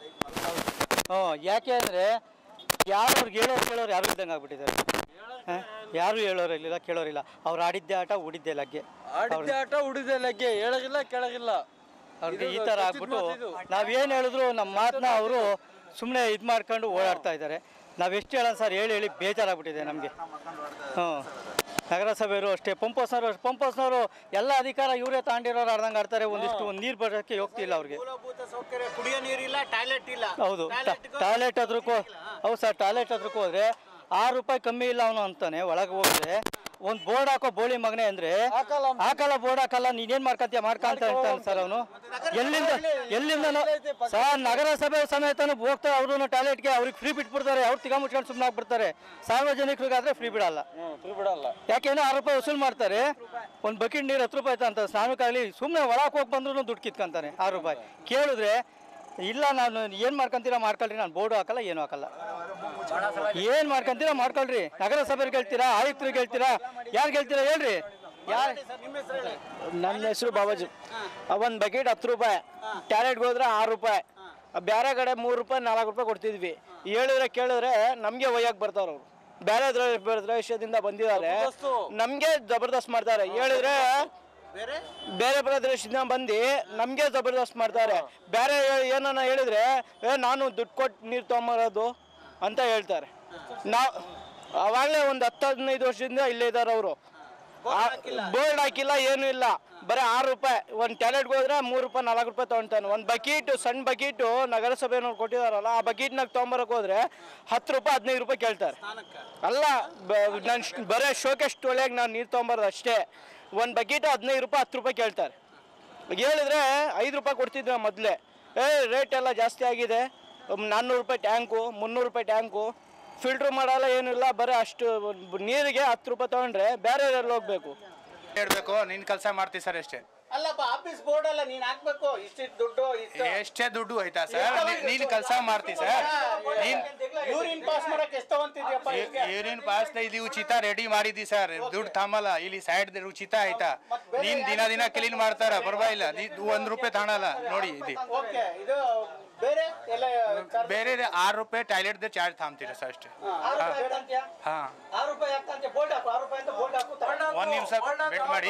ಹ್ಞೂ ಯಾಕೆ ಅಂದರೆ ಯಾರು ಅವ್ರಿಗೆ ಹೇಳೋರು ಕೇಳೋರು ಯಾರು ಇದ್ದಂಗೆ ಆಗ್ಬಿಟ್ಟಿದ್ದಾರೆ. ಹಾಂ ಯಾರು ಹೇಳೋರು ಇರಲಿಲ್ಲ, ಕೇಳೋರಿಲ್ಲ. ಅವ್ರು ಆಡಿದ್ದೆ ಆಟ ಉಡಿದ್ದೆ ಲಗ್ಗೆ, ಆಡಿದ್ದೆ ಆಟ ಉಡಿದ್ದೆ ಲಗ್ಗೆ, ಹೇಳೋಗಿಲ್ಲ ಕೇಳೋಗಿಲ್ಲ. ಅವ್ರಿಗೆ ಈ ಥರ ಆಗ್ಬಿಟ್ಟು ನಾವೇನು ಹೇಳಿದ್ರು ನಮ್ಮ ಮಾತನ್ನ ಅವರು ಸುಮ್ಮನೆ ಇದು ಮಾಡ್ಕೊಂಡು ಓಡಾಡ್ತಾ ಇದ್ದಾರೆ. ನಾವು ಎಷ್ಟು ಹೇಳೋಣ ಸರ್, ಹೇಳಿ ಹೇಳಿ ಬೇಜಾರಾಗ್ಬಿಟ್ಟಿದೆ ನಮಗೆ. ಹ್ಞೂ ನಗರಸಭೆಯವರು ಅಷ್ಟೇ, ಪಂಪ್ ಹೌಸ್ನವರು ಅಷ್ಟೇ. ಪಂಪ್ ಹೌಸ್ನವರು ಎಲ್ಲ ಅಧಿಕಾರ ಇವರೇ ತಾಂಡಿರೋರು ಆಡ್ದಂಗೆ ಆಡ್ತಾರೆ. ಒಂದಿಷ್ಟು ಒಂದು ನೀರು ಬರೋಕ್ಕೆ ಹೋಗ್ತಿಲ್ಲ ಅವ್ರಿಗೆ. ಕುಡಿಯೋ ನೀರಿಲ್ಲ, ಟಾಯ್ಲೆಟ್ ಇಲ್ಲ. ಹೌದು, ಟಾಯ್ಲೆಟ್ ಹತ್ರಕ್ಕೂ ಹೌದು ಸರ್, ಟಾಯ್ಲೆಟ್ ಹತ್ರಕ್ಕೂ ಹೋದರೆ ಆರು ರೂಪಾಯಿ ಕಮ್ಮಿ ಇಲ್ಲ ಅವನು ಅಂತಾನೆ. ಒಳಗೆ ಹೋದ್ರೆ ಒಂದು ಬೋರ್ಡ್ ಹಾಕೋ ಬೋಳಿ ಮಗನೆ ಅಂದರೆ ಹಾಕಲ್ಲ, ಬೋರ್ಡ್ ಹಾಕಲ್ಲ, ನೀನೇನು ಮಾಡ್ಕೊಂತೀಯ ಮಾಡ್ಕೊಂತ ಹೇಳ್ತಾನೆ ಸರ್ ಅವನು. ಎಲ್ಲಿಂದ ಎಲ್ಲಿಂದ ಸರ್ ನಗರಸಭೆ ಸಮೇತನು ಹೋಗ್ತಾರೆ ಅವರು ಟಾಯ್ಲೆಟ್ಗೆ. ಅವ್ರಿಗೆ ಫ್ರೀ ಬಿಟ್ಬಿಡ್ತಾರೆ, ಅವ್ರು ತಿಗ ಮುಚ್ಕೊಂಡು ಸುಮ್ಮನೆ ಆಗ್ಬಿಡ್ತಾರೆ. ಸಾರ್ವಜನಿಕರಿಗಾದ್ರೆ ಫ್ರೀ ಬಿಡಲ್ಲ, ಫ್ರೀ ಬಿಡಲ್ಲ. ಯಾಕೆಂದ್ರೆ ಆರು ರೂಪಾಯಿ ವಸೂಲು ಮಾಡ್ತಾರೆ. ಒಂದು ಬಕೆಟ್ ನೀರು ಹತ್ತು ರೂಪಾಯಿ ಅಂತ ಸ್ನಾನಕ್ಕಾಗಲಿ ಸುಮ್ಮನೆ ಒಳಗೆ ಹೋಗಿ ಬಂದ್ರು ದುಡ್ಡು ಕಿತ್ಕೊಂತಾನೆ ಆರು ರೂಪಾಯಿ. ಕೇಳಿದ್ರೆ ಇಲ್ಲ ನಾನು ಏನು ಮಾಡ್ಕೊಂತೀರಾ ಮಾಡ್ಕೊಳ್ರಿ, ನಾನು ಬೋರ್ಡು ಹಾಕಲ್ಲ, ಏನು ಹಾಕಲ್ಲ. ಏನು ಮಾಡ್ಕೊಂತೀರಾ ಮಾಡ್ಕೊಳ್ರಿ. ನಗರಸಭೆಗೆ ಹೇಳ್ತೀರಾ, ಆಯುಕ್ತರಿಗೆ ಹೇಳ್ತೀರಾ, ಯಾರು ಹೇಳ್ತೀರಾ ಹೇಳ್ರಿ. ಯಾರು? ನನ್ನ ಹೆಸರು ಬಾಬಾಜಿ. ಒಂದು ಬಕೆಟ್ ಹತ್ತು ರೂಪಾಯಿ, ಟಾಯ್ಲೆಟ್ಗೆ ಹೋದ್ರೆ ಆರು ರೂಪಾಯಿ, ಬೇರೆ ಕಡೆ ಮೂರು ರೂಪಾಯಿ ನಾಲ್ಕು ರೂಪಾಯಿ ಕೊಡ್ತಿದ್ವಿ. ಹೇಳಿದ್ರೆ ಕೇಳಿದ್ರೆ ನಮಗೆ ಒಯ್ಯಕ್ಕೆ ಬರ್ತಾವ್ರು ಅವರು. ಬೇರೆ ಪ್ರದೇಶದಿಂದ ಬಂದಿದ್ದಾರೆ, ನಮಗೆ ಜಬರ್ದಸ್ತ್ ಮಾಡ್ತಾರೆ. ಹೇಳಿದ್ರೆ ಬೇರೆ ಪ್ರದೇಶದಿಂದ ಬಂದು ನಮಗೆ ಜಬರ್ದಸ್ತ್ ಮಾಡ್ತಾರೆ. ಬೇರೆ ಏನನ್ನ ಹೇಳಿದ್ರೆ ಏ ನಾನು ದುಡ್ಡು ಕೊಟ್ಟು ನೀರು ತೊಗೊಂಬರೋದು ಅಂತ ಹೇಳ್ತಾರೆ. ನಾವು ಅವಾಗಲೇ ಒಂದು ಹತ್ತು ಹದಿನೈದು ವರ್ಷದಿಂದ ಇಲ್ಲೇ ಇದ್ದಾರೆ ಅವರು. ಬೋರ್ಡ್ ಹಾಕಿಲ್ಲ, ಏನೂ ಇಲ್ಲ, ಬರೀ ಆರು ರೂಪಾಯಿ. ಒಂದು ಟಾಯ್ಲೆಟ್ಗೆ ಹೋದ್ರೆ ಮೂರು ರೂಪಾಯಿ ನಾಲ್ಕು ರೂಪಾಯಿ ತೊಗೊಳ್ತಾನೆ. ಒಂದು ಬಕೀಟು ಸಣ್ಣ ಬಕೀಟು ನಗರಸಭೆಯವ್ರು ಕೊಟ್ಟಿದಾರಲ್ಲ, ಆ ಬಕೀಟ್ನಾಗ ತೊಗೊಂಬರಕ್ಕೆ ಹೋದ್ರೆ ಹತ್ತು ರೂಪಾಯಿ ಹದಿನೈದು ರೂಪಾಯಿ ಕೇಳ್ತಾರೆ. ಅಲ್ಲ ನಾನು ಬರೀ ಶೋಕೇಶ್ ತೊಳೆಯಾಗ ನಾನು ನೀರು ತೊಗೊಂಬರೋದು ಅಷ್ಟೇ. ಒಂದು ಬಕೀಟು ಹದಿನೈದು ರೂಪಾಯಿ ಹತ್ತು ರೂಪಾಯಿ ಕೇಳ್ತಾರೆ. ಹೇಳಿದ್ರೆ ಐದು ರೂಪಾಯಿ ಕೊಡ್ತಿದ್ವಿ ಮೊದಲೇ. ಏ ರೇಟ್ ಎಲ್ಲ ಜಾಸ್ತಿ ಆಗಿದೆ, ನಾನ್ನೂರು ರೂಪಾಯಿ ಟ್ಯಾಂಕು, ಮುನ್ನೂರು ರೂಪಾಯಿ ಟ್ಯಾಂಕು, ಫಿಲ್ಟ್ರ್ ಮಾಡಲ್ಲ, ಏನಿಲ್ಲ, ಬರೀ ಅಷ್ಟು ನೀರಿಗೆ ಹತ್ತು ರೂಪಾಯಿ ತೊಗೊಂಡ್ರೆ ಬೇರೆ ಎಲ್ಲ ಹೋಗ್ಬೇಕು. ಹೇಳ್ಬೇಕು ನಿನ್ನ ಕೆಲಸ ಮಾಡ್ತೀವಿ ಸರ್ ಅಷ್ಟೇ. ಅಲ್ಲಪ್ಪ ಆಫೀಸ್ ಬೋರ್ಡ್ ಅಲ್ಲ, ನೀನ್ ಹಾಕ್ಬೇಕು. ಇಷ್ಟಿಷ್ಟು ದುಡ್ಡು, ಎಷ್ಟೇ ದುಡ್ಡು ಆಯ್ತಾ ಸರ್, ನೀನು ಕೆಲಸ ಮಾಡ್ತಿ ಸರ್. ನೀನ್ ಯೂರಿನ್ ಪಾಸ್ ಮಾಡಕ್ಕೆ ಎಷ್ಟು ತಗೊಂತಿದ್ಯಪ್ಪ? ಯೂರಿನ್ ಪಾಸ್ ಇದು ಉಚಿತ ರೆಡಿ ಮಾಡಿದ್ದಿ ಸರ್, ದುಡ್ಡು ತಾಮಲ್ಲ. ಇಲ್ಲಿ ಸೈಡ್ ಉಚಿತ ಆಯ್ತಾ, ನೀನ್ ದಿನ ದಿನ ಕ್ಲೀನ್ ಮಾಡ್ತಾರ, ಪರವಾಗಿಲ್ಲ. ಒಂದ್ ರೂಪಾಯಿ ತಾಣಲ್ಲ ನೋಡಿ. ಇದು ಬೇರೆ ಎಲ್ಲ ಬೇರೆ ಆರು ರೂಪಾಯಿ ಟಾಯ್ಲೆಟ್ ಚಾರ್ಜ್ ತಾಂಬ್ತೀರ ಸರ್ ಅಷ್ಟೇ. ಹಾ ಒಂದ್ ನಿಮಿಷ ವೇಟ್ ಮಾಡಿ.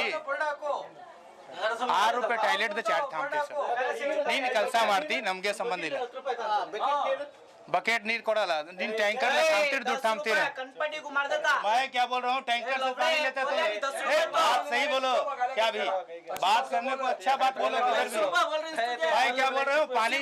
ಆರು ರೂಪಾಯಿ ಟಾಯ್ಲೆಟ್ ಚಾರ್ಜ್ ತಾಂಬ್ತೀವಿ ಸರ್. ನೀನ್ ಕೆಲಸ ಮಾಡ್ತಿ, ನಮ್ಗೆ ಸಂಬಂಧ ಇಲ್ಲ. बकेट नीर कोड़ाला दिन टैंकर में थामते दूध थामते रहे। मैं क्या बोल रहा हूँ, टैंकर से पानी लेते तो बात सही बोलो क्या भी, बात करने को अच्छा बात बोलो। मैं क्या बोल रहा हूँ, पानी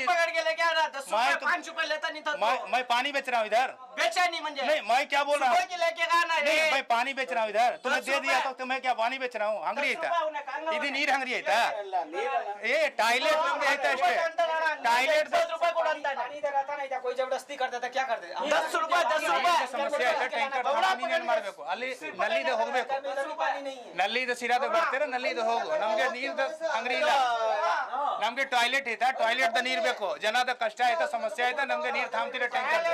मैं मैं पानी बेच रहा हूँ इधर, बेचा नहीं मंजे नहीं मैं क्या बोल रहा हूँ, नहीं मैं पानी बेच रहा हूँ इधर, तुम्हें दे दिया तो मैं क्या पानी बेच रहा हूँ, हंगरी था इधर नीर हंगरी था ये टाइलेट टाइलेट रुपए को डालता है पानी इधर आता नहीं था, कोई जबरदस्ती करता था, क्या करते? दस रुपए दस रुपए ಸಮಸ್ಯೆ ಆಯ್ತಾ? ಟ್ಯಾಂಕರ್ ನೀನ್ ಏನ್ ಮಾಡ್ಬೇಕು? ಅಲ್ಲಿ ನಲ್ಲಿದೆ ಹೋಗ್ಬೇಕು, ನಲ್ಲಿದ ಸಿರಾದ ಬರ್ತೀರ, ನಲ್ಲಿದ ಹೋಗು. ನಮ್ಗೆ ನೀರ್ದ ಅಂಗಡಿ ಇಲ್ಲ, ನಮ್ಗೆ ಟಾಯ್ಲೆಟ್ ಐತಾ, ಟಾಯ್ಲೆಟ್ ದ ನೀರ್ ಬೇಕು. ಜನದ ಕಷ್ಟ ಆಯ್ತಾ, ಸಮಸ್ಯೆ ಆಯ್ತಾ, ನಮ್ಗೆ ನೀರ್ ಥಾಮ್ತಿರ ಟ್ಯಾಂಕರ್.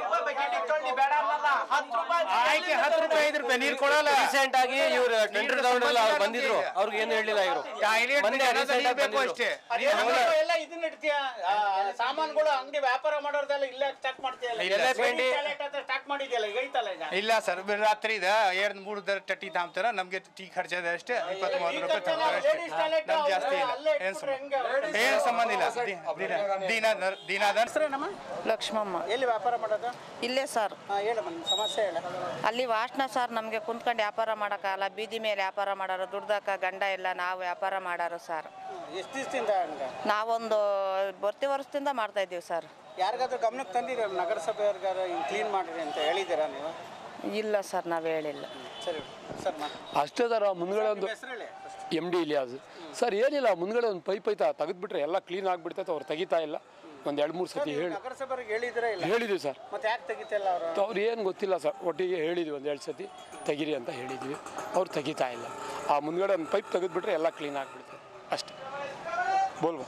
ಆಯ್ಕೆ ಹತ್ತು ರೂಪಾಯಿ ಐದು ರೂಪಾಯಿ ನೀರ್ ಕೊಡಲ್ಲ. ರೀಸೆಂಟ್ ಆಗಿ ಇವ್ರು ಟೆಂಡರ್ ತಗೊಂಡ್ರಲ್ಲ, ಅವ್ರು ಬಂದಿದ್ರು, ಅವ್ರಿಗೆ ಏನು ಹೇಳಿಲ್ಲ ಇವರು. ಟಾಯ್ಲೆಟ್ ಬೇಕು ಅಷ್ಟೇ. ಎಲ್ಲ ಇದನ್ನ ಇಡ್ತೀಯ, ಸಾಮಾನುಗಳು ಅಂಗಡಿ ವ್ಯಾಪಾರ ಮಾಡೋರ್ದೆಲ್ಲ ಇಲ್ಲೇ ಸ್ಟಾಕ್ ಮಾಡ್ತೀಯಲ್ಲ, ಸ್ಟಾಕ್ ಮಾಡಿದ್ಯಲ್ಲ, ಈಗ ಐತಲ್ಲ ಈಗ. ಇಲ್ಲ ಸರ್, ರಾತ್ರಿ ಇದ ಎರಡ್ ಮೂರು ಟಟ್ಟಿ ತಾಮ್ತಾರ, ನಮ್ಗೆ ಟೀ ಖರ್ಚದ ಅಷ್ಟೇ ಇಪ್ಪತ್ತ್ ಮೂವತ್ತು ರೂಪಾಯಿ ತಾಮ್ತಾರ ಅಷ್ಟೇ, ನಮ್ ಜಾಸ್ತಿ ಇಲ್ಲ. ಏನ್ ಸಂಬಂಧ ಏನ್ ಸಂಬಂಧ ಇಲ್ಲ. ದಿನ ದಿನದ ಲಕ್ಷ್ಮಮ್ಮ. ಎಲ್ಲಿ ವ್ಯಾಪಾರ ಮಾಡೋದು? ಇಲ್ಲೇ ಸರ್. ಹೇಳಮ್ಮ ನಿಮ್ಮ ಸಮಸ್ಯೆ ಹೇಳ. ಅಲ್ಲಿ ವಾಸನ ಸರ್, ನಮಗೆ ಕುಂತ್ಕೊಂಡು ವ್ಯಾಪಾರ ಮಾಡೋಕ್ಕಾಗಲ್ಲ, ಬೀದಿ ಮೇಲೆ ವ್ಯಾಪಾರ ಮಾಡೋರು, ದುಡ್ದಕ್ಕ ಗಂಡ ಎಲ್ಲ ನಾವು ವ್ಯಾಪಾರ ಮಾಡೋರು ಸರ್. ಎಷ್ಟು ದಿವಸದಿಂದ? ನಾವೊಂದು ಬರ್ತಿ ವರ್ಷದಿಂದ ಮಾಡ್ತಾ ಇದ್ದೀವಿ ಸರ್. ಯಾರಿಗಾದ್ರೂ ಗಮನಕ್ಕೆ ತಂದಿರ ನಗರಸಭೆಯವ್ರಿಗಾರ ಕ್ಲೀನ್ ಮಾಡಿರಿ ಅಂತ ಹೇಳಿದ್ದೀರಾ ನೀವು? ಇಲ್ಲ ಸರ್, ನಾವು ಹೇಳಿಲ್ಲ. ಸರಿ ಸರ್. ಅಷ್ಟೇ ಸರ್, ಮುಂದ್ಗಡೆ ಒಂದು ಎಮ್ ಡಿ ಇಲಿಯಾಸ್ ಸರ್, ಏನಿಲ್ಲ, ಮುಂದ್ಗಡೆ ಒಂದು ಪೈಪ್ ಐತಾ ತೆಗೆದ್ಬಿಟ್ರೆ ಎಲ್ಲ ಕ್ಲೀನ್ ಆಗಿಬಿಡ್ತೈತೆ. ಅವ್ರು ತೆಗಿತಾ ಇಲ್ಲ. ಒಂದು ಎರಡು ಮೂರು ಸತಿ ಹೇಳಿ ನಗರಸಭೆಗೆ ಹೇಳಿದ್ರೆ ಇಲ್ಲ? ಹೇಳಿದ್ವಿ ಸರ್. ಮತ್ತೆ ಯಾಕೆ ತೆಗಿತಿಲ್ಲ ಅವರು? ಅವ್ರು ಏನು ಗೊತ್ತಿಲ್ಲ ಸರ್, ಒಟ್ಟಿಗೆ ಹೇಳಿದ್ವಿ ಒಂದು ಎರಡು ಸತಿ ತೆಗೀರಿ ಅಂತ ಹೇಳಿದ್ವಿ, ಅವ್ರು ತೆಗಿತಾ ಇಲ್ಲ. ಆ ಮುಂದ್ಗಡೆ ಒಂದು ಪೈಪ್ ತೆಗೆದ್ಬಿಟ್ರೆ ಎಲ್ಲ ಕ್ಲೀನ್ ಆಗಿಬಿಡ್ತದೆ ಅಷ್ಟೇ. ಬೋಲ್ವಾ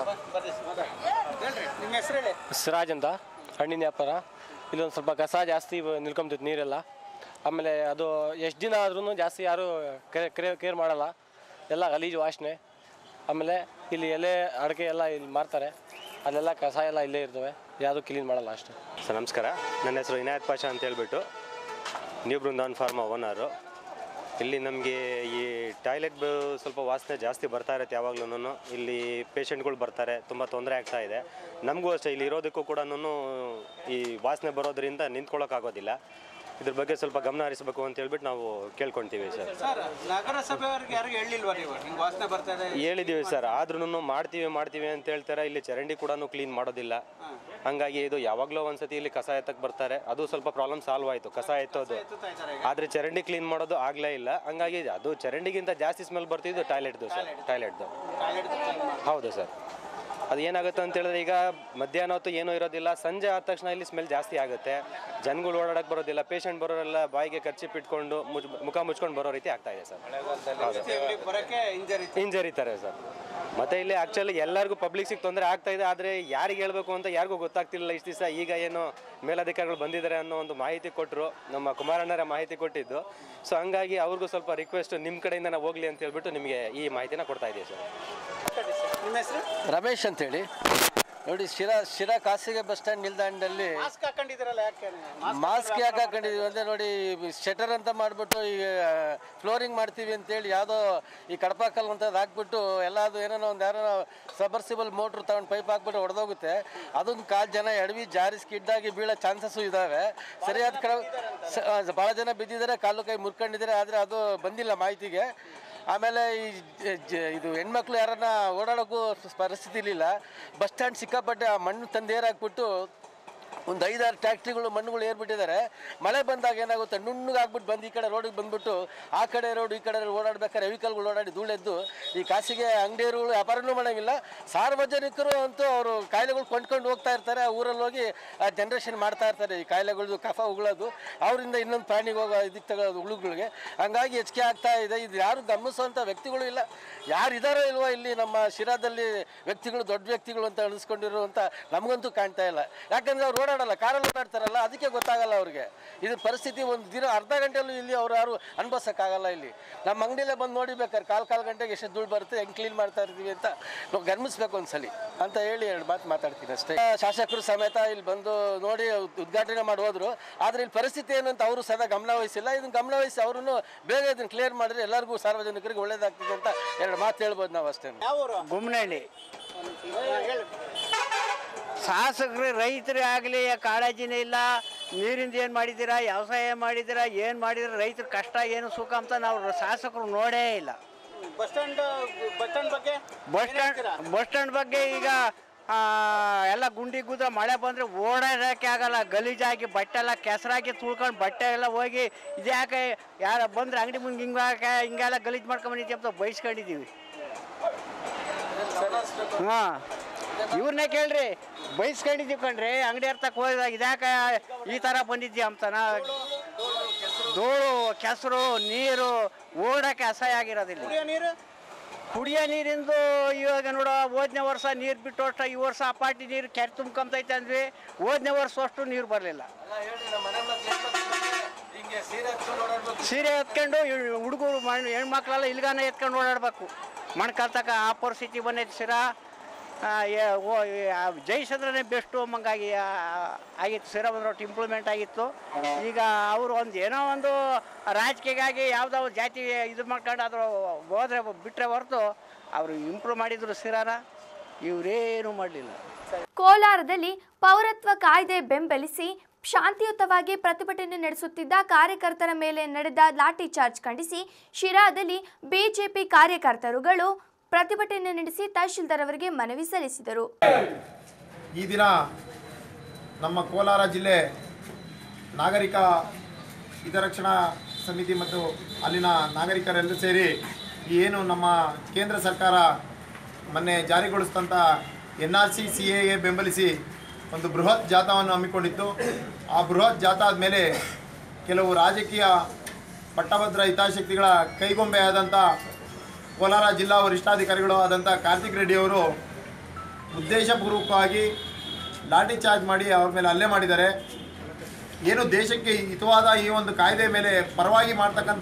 ಹೇಳ್ರಿ ನಿಮ್ಮ ಹೆಸರು ಹೇಳಿ. ಸಿರಾಜ್ ಅಂತ, ಹಣ್ಣಿನ ವ್ಯಾಪಾರ. ಇಲ್ಲೊಂದು ಸ್ವಲ್ಪ ಕಸ ಜಾಸ್ತಿ ನಿಲ್ಕೊಂಬಿಡ್ತೈತೆ ನೀರೆಲ್ಲ. ಆಮೇಲೆ ಅದು ಎಷ್ಟು ದಿನ ಆದ್ರೂ ಜಾಸ್ತಿ ಯಾರು ಕೇರ್ ಕೇರ್ ಮಾಡಲ್ಲ, ಎಲ್ಲ ಗಲೀಜು ವಾಸನೆ. ಆಮೇಲೆ ಇಲ್ಲಿ ಎಲೆ ಅಡಿಕೆ ಎಲ್ಲ ಇಲ್ಲಿ ಮಾರ್ತಾರೆ, ಅಲ್ಲೆಲ್ಲ ಕಸ ಎಲ್ಲ ಇಲ್ಲೇ ಇರ್ತವೆ, ಯಾವುದು ಕ್ಲೀನ್ ಮಾಡಲ್ಲ ಅಷ್ಟೇ. ಸರ್ ನಮಸ್ಕಾರ, ನನ್ನ ಹೆಸರು ಇನಾಯತ್ ಪಾಷಾ ಅಂತ ಹೇಳ್ಬಿಟ್ಟು ನ್ಯೂ ಬೃಂದಾವನ್ ಫಾರ್ಮಾ ಓನರು. ಇಲ್ಲಿ ನಮಗೆ ಈ ಟಾಯ್ಲೆಟ್ ಸ್ವಲ್ಪ ವಾಸನೆ ಜಾಸ್ತಿ ಬರ್ತಾ ಇರುತ್ತೆ ಯಾವಾಗ್ಲೂ. ಇಲ್ಲಿ ಪೇಷಂಟ್ಗಳು ಬರ್ತಾರೆ, ತುಂಬ ತೊಂದರೆ ಆಗ್ತಾ ಇದೆ. ನಮಗೂ ಅಷ್ಟೇ, ಇಲ್ಲಿ ಇರೋದಕ್ಕೂ ಕೂಡ ಈ ವಾಸನೆ ಬರೋದ್ರಿಂದ ನಿಂತ್ಕೊಳ್ಳೋಕ್ಕಾಗೋದಿಲ್ಲ. ಇದ್ರ ಬಗ್ಗೆ ಸ್ವಲ್ಪ ಗಮನ ಹರಿಸಬೇಕು ಅಂತ ಹೇಳ್ಬಿಟ್ಟು ನಾವು ಕೇಳ್ಕೊಳ್ತೀವಿ ಸರ್. ಸರ್ ನಗರಸಭೆಯವ್ರಿಗೆ ಯಾರಿಗೂ ಹೇಳಿಲ್ವಾ ನೀವು ಹಿಂಗೆ ವಾಸನೆ ಬರ್ತಾ ಇದೆ? ಹೇಳಿದ್ದೀವಿ ಸರ್, ಆದ್ರೂ ಮಾಡ್ತೀವಿ ಮಾಡ್ತೀವಿ ಅಂತ ಹೇಳ್ತಾರೆ. ಇಲ್ಲಿ ಚರಂಡಿ ಕೂಡ ಕ್ಲೀನ್ ಮಾಡೋದಿಲ್ಲ. ಹಂಗಾಗಿ ಇದು ಯಾವಾಗಲೂ ಒಂದ್ಸತಿ ಇಲ್ಲಿ ಕಸ ಎತ್ತಕ್ಕೆ ಬರ್ತಾರೆ, ಅದು ಸ್ವಲ್ಪ ಪ್ರಾಬ್ಲಮ್ ಸಾಲ್ವ್ ಆಯಿತು, ಕಸ ಎತ್ತೋದು. ಆದರೆ ಚರಂಡಿ ಕ್ಲೀನ್ ಮಾಡೋದು ಆಗಲೇ ಇಲ್ಲ. ಹಂಗಾಗಿ ಅದು ಚರಂಡಿಗಿಂತ ಜಾಸ್ತಿ ಸ್ಮೆಲ್ ಬರ್ತಿದ್ದು ಟಾಯ್ಲೆಟ್ದು ಸರ್, ಟಾಯ್ಲೆಟ್ದು. ಹೌದು ಸರ್. ಅದು ಏನಾಗುತ್ತೆ ಅಂತ ಹೇಳಿದ್ರೆ, ಈಗ ಮಧ್ಯಾಹ್ನ ಹೊತ್ತು ಏನೂ ಇರೋದಿಲ್ಲ, ಸಂಜೆ ಆದ ತಕ್ಷಣ ಇಲ್ಲಿ ಸ್ಮೆಲ್ ಜಾಸ್ತಿ ಆಗುತ್ತೆ. ಜನಗಳು ಓಡಾಡಕ್ಕೆ ಬರೋದಿಲ್ಲ, ಪೇಷಂಟ್ ಬರೋರೆಲ್ಲ ಬಾಯಿಗೆ ಖರ್ಚಿಪ್ ಇಟ್ಕೊಂಡು ಮುಜ್ ಮುಖ ಮುಚ್ಕೊಂಡು ಬರೋ ರೀತಿ ಆಗ್ತಾ ಇದೆ ಸರ್. ಹಿಂಜರಿತಾರೆ ಸರ್. ಮತ್ತು ಇಲ್ಲಿ ಆ್ಯಕ್ಚುಲಿ ಎಲ್ಲರಿಗೂ ಪಬ್ಲಿಕ್ಸಿಗೆ ತೊಂದರೆ ಆಗ್ತಾ ಇದೆ, ಆದರೆ ಯಾರಿಗೆ ಹೇಳಬೇಕು ಅಂತ ಯಾರಿಗೂ ಗೊತ್ತಾಗ್ತಿಲ್ಲ ಇಷ್ಟು ದಿವಸ. ಈಗ ಏನು ಮೇಲಧಿಕಾರಿಗಳು ಬಂದಿದ್ದಾರೆ ಅನ್ನೋ ಒಂದು ಮಾಹಿತಿ ಕೊಟ್ಟರು, ನಮ್ಮ ಕುಮಾರಣ್ಣರ ಮಾಹಿತಿ ಕೊಟ್ಟಿದ್ದು. ಸೊ ಹಂಗಾಗಿ ಅವ್ರಿಗೂ ಸ್ವಲ್ಪ ರಿಕ್ವೆಸ್ಟ್ ನಿಮ್ಮ ಕಡೆಯಿಂದ ನಾವು ಹೋಗಲಿ ಅಂತ ಹೇಳ್ಬಿಟ್ಟು ನಿಮಗೆ ಈ ಮಾಹಿತಿನ ಕೊಡ್ತಾ ಇದ್ದೀವಿ ಸರ್. ನಿಮ್ಮ ಹೆಸರು? ರಮೇಶ್ ಅಂತೇಳಿ. ನೋಡಿ, ಶಿರಾ ಶಿರಾ ಖಾಸಗಿ ಬಸ್ ಸ್ಟ್ಯಾಂಡ್ ನಿಲ್ದಾಣದಲ್ಲಿ ಮಾಸ್ಕ್ ಹಾಕೊಂಡಿದ್ದೀರಲ್ಲ, ಯಾಕೆ ಮಾಸ್ಕ್ ಯಾಕೆ ಹಾಕೊಂಡಿದ್ದೀವಿ ಅಂದರೆ, ನೋಡಿ ಶಟರ್ ಅಂತ ಮಾಡಿಬಿಟ್ಟು ಈ ಫ್ಲೋರಿಂಗ್ ಮಾಡ್ತೀವಿ ಅಂತೇಳಿ ಯಾವುದೋ ಈ ಕಡಪಾಕಲ್ ಅಂತದ್ದು ಹಾಕ್ಬಿಟ್ಟು ಎಲ್ಲ ಅದು ಏನೇನೋ ಒಂದು ಯಾರೋ ಸಬರ್ಸಿಬಲ್ ಮೋಟ್ರ್ ತಗೊಂಡು ಪೈಪ್ ಹಾಕ್ಬಿಟ್ಟು ಹೊಡೆದೋಗುತ್ತೆ. ಅದೊಂದು ಕಾಲು ಜನ ಎಡವಿ ಜಾರಿ ಸ್ಕಿಡ್ಡಾಗಿ ಬೀಳೋ ಚಾನ್ಸಸ್ಸು ಇದ್ದಾವೆ. ಸರಿಯಾದ ಕ್ರಮ, ಭಾಳ ಜನ ಬಿದ್ದಿದ್ದಾರೆ, ಕಾಲು ಕೈ ಮುರ್ಕೊಂಡಿದ್ದಾರೆ, ಆದರೆ ಅದು ಬಂದಿಲ್ಲ ಮಾಹಿತಿಗೆ. ಆಮೇಲೆ ಈ ಇದು ಹೆಣ್ಮಕ್ಳು ಯಾರನ್ನ ಓಡಾಡೋಕ್ಕೂ ಪರಿಸ್ಥಿತಿ ಇರಲಿಲ್ಲ. ಬಸ್ ಸ್ಟ್ಯಾಂಡ್ ಸಿಕ್ಕಾಪಟ್ಟೆ ಆ ಮಣ್ಣು ತಂದು ಏರಾಕ್ಬಿಟ್ಟು ಒಂದು ಐದಾರು ಟ್ಯಾಕ್ಟ್ರಿಗಳು ಮಣ್ಣುಗಳು ಏರ್ಬಿಟ್ಟಿದ್ದಾರೆ. ಮಳೆ ಬಂದಾಗ ಏನಾಗುತ್ತೆ, ನುಣ್ಣಗೆ ಆಗ್ಬಿಟ್ಟು ಬಂದು ಈ ಕಡೆ ರೋಡಿಗೆ ಬಂದುಬಿಟ್ಟು ಆ ಕಡೆ ರೋಡ್ ಈ ಕಡೆ ಓಡಾಡ್ಬೇಕಾದ್ರೆ ವೆಹಿಕಲ್ಗಳು ಓಡಾಡಿ ಧೂಳೆದ್ದು ಈ ಖಾಸಗಿ ಅಂಗಡಿಯವರು ವ್ಯಾಪಾರನೂ ಮಾಡೋಂಗಿಲ್ಲ. ಸಾರ್ವಜನಿಕರು ಅಂತೂ ಅವರು ಕಾಯಿಲೆಗಳು ಕೊಂಡ್ಕೊಂಡು ಹೋಗ್ತಾ ಇರ್ತಾರೆ, ಆ ಊರಲ್ಲಿ ಹೋಗಿ ಆ ಜನ್ರೇಷನ್ ಮಾಡ್ತಾ ಇರ್ತಾರೆ ಈ ಕಾಯಿಲೆಗಳದ್ದು, ಕಫ ಉಗುಳೋದು, ಅವರಿಂದ ಇನ್ನೊಂದು ಪ್ರಾಣಿಗೆ ಹೋಗೋ ಇದಕ್ಕೆ ತಗೊಳ್ಳೋದು ಹುಳುಗಳಿಗೆ. ಹಂಗಾಗಿ ಹೆಚ್ಚಿಗೆ ಆಗ್ತಾ ಇದೆ. ಇದು ಯಾರು ಗಮನಿಸುವಂಥ ವ್ಯಕ್ತಿಗಳು ಇಲ್ಲ. ಯಾರು ಇದ್ದಾರೋ ಇಲ್ವೋ ಇಲ್ಲಿ ನಮ್ಮ ಶಿರಾದಲ್ಲಿ ವ್ಯಕ್ತಿಗಳು, ದೊಡ್ಡ ವ್ಯಕ್ತಿಗಳು ಅಂತ ಅನಿಸ್ಕೊಂಡಿರುವಂಥ ನಮಗಂತೂ ಕಾಣ್ತಾ ಇಲ್ಲ. ಯಾಕಂದರೆ ಅವ್ರು ಓಡಾಡಲ್ಲ, ಕಾರಲ್ಲಿ ಓಡಾಡ್ತಾರಲ್ಲ, ಅದಕ್ಕೆ ಗೊತ್ತಾಗಲ್ಲ ಅವ್ರಿಗೆ ಇದ್ರ ಪರಿಸ್ಥಿತಿ. ಒಂದು ದಿನ ಅರ್ಧ ಗಂಟೆಯಲ್ಲೂ ಇಲ್ಲಿ ಅವ್ರು ಯಾರು ಅನುಭವಿಸೋಕ್ಕಾಗಲ್ಲ. ಇಲ್ಲಿ ನಮ್ಮ ಅಂಗಡಿಯಲ್ಲೇ ಬಂದು ನೋಡಿಬೇಕಾದ್ರೆ ಕಾಲು ಕಾಲು ಗಂಟೆಗೆ ಎಷ್ಟು ಧೂಳು ಬರುತ್ತೆ, ಹೆಂಗೆ ಕ್ಲೀನ್ ಮಾಡ್ತಾ ಇರ್ತೀವಿ ಅಂತ ನಾವು ಗಮನಿಸ್ಬೇಕು ಒಂದ್ಸಲಿ ಅಂತ ಹೇಳಿ ಎರಡು ಮಾತು ಮಾತಾಡ್ತೀನಿ ಅಷ್ಟೇ. ಶಾಸಕರು ಸಮೇತ ಇಲ್ಲಿ ಬಂದು ನೋಡಿ ಉದ್ಘಾಟನೆ ಮಾಡಿ ಹೋದ್ರು, ಆದರೆ ಇಲ್ಲಿ ಪರಿಸ್ಥಿತಿ ಏನು ಅಂತ ಅವರು ಸದಾ ಗಮನ ವಹಿಸಿಲ್ಲ. ಇದನ್ನು ಗಮನ ವಹಿಸಿ ಅವರು ಬೇಗ ಇದನ್ನು ಕ್ಲಿಯರ್ ಮಾಡಿದ್ರೆ ಎಲ್ಲರಿಗೂ ಸಾರ್ವಜನಿಕರಿಗೆ ಒಳ್ಳೇದಾಗ್ತದೆ ಅಂತ ಎರಡು ಮಾತು ಹೇಳ್ಬೋದು ನಾವು ಅಷ್ಟೇ. ಗುಮ್ಮನಹಳ್ಳಿ ಶಾಸಕರು ರೈತರೇ ಆಗಲಿ ಕಾಳಜಿನೇ ಇಲ್ಲ. ನೀರಿಂದ ಏನು ಮಾಡಿದ್ದೀರಾ, ವ್ಯವಸಾಯ ಮಾಡಿದ್ದೀರಾ, ಏನು ಮಾಡಿದ್ರೆ ರೈತರ ಕಷ್ಟ ಏನು ಸುಖ ಅಂತ ನಾವು ಶಾಸಕರು ನೋಡೇ ಇಲ್ಲ. ಬಸ್ ಸ್ಟ್ಯಾಂಡ್ ಬಸ್ ಸ್ಟ್ಯಾಂಡ್ ಬಗ್ಗೆ ಬಸ್ ಸ್ಟ್ಯಾಂಡ್ ಬಸ್ ಸ್ಟ್ಯಾಂಡ್ ಬಗ್ಗೆ ಈಗ ಎಲ್ಲ ಗುಂಡಿ ಗುದ್ದ ಮಳೆ ಬಂದರೆ ಓಡಾಡೋಕ್ಕೆ ಆಗಲ್ಲ, ಗಲೀಜಾಗಿ ಬಟ್ಟೆ ಎಲ್ಲ ಕೆಸರಾಗಿ ತುಳ್ಕೊಂಡು ಬಟ್ಟೆ ಎಲ್ಲ ಹೋಗಿ ಇದ್ಯಾಕೆ ಯಾರು ಬಂದರೆ ಅಂಗಡಿ ಮುಂದೆ ಹಿಂಗೆ ಹಿಂಗೆಲ್ಲ ಗಲೀಜು ಮಾಡ್ಕೊಂಬಂದಿದ್ದೀವಿ ಅಂತ ಬಯಸ್ಕೊಂಡಿದ್ದೀವಿ. ಹಾಂ ಇವ್ರನ್ನೇ ಕೇಳ್ರಿ, ಬೈಸ್ಕೊಂಡಿದ್ದೀವಿ ಕಣ್ರಿ. ಅಂಗಡಿ ಹರ್ತಕ್ಕೆ ಹೋದಾಗ ಇದ್ಯಾಕೆ ಈ ಥರ ಬಂದಿದ್ದೀವಿ ಅಂತನ. ಧೂಳು, ಕೆಸರು, ನೀರು ಓಡಕ್ಕೆ ಅಸಹ್ಯ ಆಗಿರೋದಿಲ್ಲ. ಕುಡಿಯೋ ನೀರಿಂದು ಇವಾಗ ನೋಡೋ, ಹೋದನೇ ವರ್ಷ ನೀರು ಬಿಟ್ಟು ಅಷ್ಟ ಈ ವರ್ಷ ಅಪಾಟಿ ನೀರು ಕೆರೆ ತುಂಬ್ಕೊಂತೈತೆ ಅಂದ್ವಿ. ಹೋದನೇ ವರ್ಷ ಅಷ್ಟು ನೀರು ಬರಲಿಲ್ಲ. ಸೀರೆ ಎತ್ಕೊಂಡು ಹುಡುಗರು ಮಣ್ಣು ಹೆಣ್ಮಕ್ಳೆಲ್ಲ ಇಲ್ಗಾನ ಎತ್ಕೊಂಡು ಓಡಾಡ್ಬೇಕು. ಮಣ್ಕಲ್ತಕ ಆ ಪರಿಸ್ಥಿತಿ ಬಂದೈತೆ. ಸಿರಾ ಜಯಿಸಿದ್ರೇ ಬೆಸ್ಟು ಮಂಗಾಗಿ ಆಗಿತ್ತು. ಸಿರಾ ಬಂದ್ರೆ ಒಟ್ಟು ಇಂಪ್ರೂವ್ಮೆಂಟ್ ಆಗಿತ್ತು. ಈಗ ಅವರು ಒಂದು ಏನೋ ಒಂದು ರಾಜಕೀಯಗಾಗಿ ಯಾವುದೋ ಜಾತಿ ಇದು ಮಾಡ್ಕೊಂಡು ಅದ್ರ ಹೋದ್ರೆ ಬಿಟ್ಟರೆ ಹೊರತು ಅವರು ಇಂಪ್ರೂವ್ ಮಾಡಿದ್ರು ಸಿರಾನ. ಇವರೇನು ಮಾಡಲಿಲ್ಲ. ಕೋಲಾರದಲ್ಲಿ ಪೌರತ್ವ ಕಾಯ್ದೆ ಬೆಂಬಲಿಸಿ ಶಾಂತಿಯುತವಾಗಿ ಪ್ರತಿಭಟನೆ ನಡೆಸುತ್ತಿದ್ದ ಕಾರ್ಯಕರ್ತರ ಮೇಲೆ ನಡೆದ ಲಾಠಿ ಚಾರ್ಜ್ ಖಂಡಿಸಿ ಶಿರಾದಲ್ಲಿ ಬಿಜೆಪಿ ಕಾರ್ಯಕರ್ತರುಗಳು ಪ್ರತಿಭಟನೆ ನಡೆಸಿ ತಹಶೀಲ್ದಾರ್ ಅವರಿಗೆ ಮನವಿ ಸಲ್ಲಿಸಿದರು. ಈ ದಿನ ನಮ್ಮ ಕೋಲಾರ ಜಿಲ್ಲೆ ನಾಗರಿಕ ಹಿತರಕ್ಷಣಾ ಸಮಿತಿ ಮತ್ತು ಅಲ್ಲಿನ ನಾಗರಿಕರೆಲ್ಲರೂ ಸೇರಿ ಏನು ನಮ್ಮ ಕೇಂದ್ರ ಸರ್ಕಾರ ಮೊನ್ನೆ ಜಾರಿಗೊಳಿಸಿದಂಥ ಎನ್ ಆರ್ ಸಿ ಸಿ ಎಗೆ ಬೆಂಬಲಿಸಿ ಒಂದು ಬೃಹತ್ ಜಾಥಾವನ್ನು ಹಮ್ಮಿಕೊಂಡಿತ್ತು. ಆ ಬೃಹತ್ ಜಾಥಾದ ಮೇಲೆ ಕೆಲವು ರಾಜಕೀಯ ಪಟ್ಟಭದ್ರ ಹಿತಾಸಕ್ತಿಗಳ ಕೈಗೊಂಬೆಯಾದಂಥ ಕೋಲಾರ ಜಿಲ್ಲಾ ವರಿಷ್ಠಾಧಿಕಾರಿಗಳು ಆದಂಥ ಕಾರ್ತಿಕ್ ರೆಡ್ಡಿಯವರು ಉದ್ದೇಶಪೂರ್ವಕವಾಗಿ ಲಾಠಿ ಚಾರ್ಜ್ ಮಾಡಿ ಅವ್ರ ಮೇಲೆ ಹಲ್ಲೆ ಮಾಡಿದ್ದಾರೆ. ಏನು ದೇಶಕ್ಕೆ ಹಿತವಾದ ಈ ಒಂದು ಕಾಯ್ದೆ ಮೇಲೆ ಪರವಾಗಿ ಮಾಡ್ತಕ್ಕಂಥ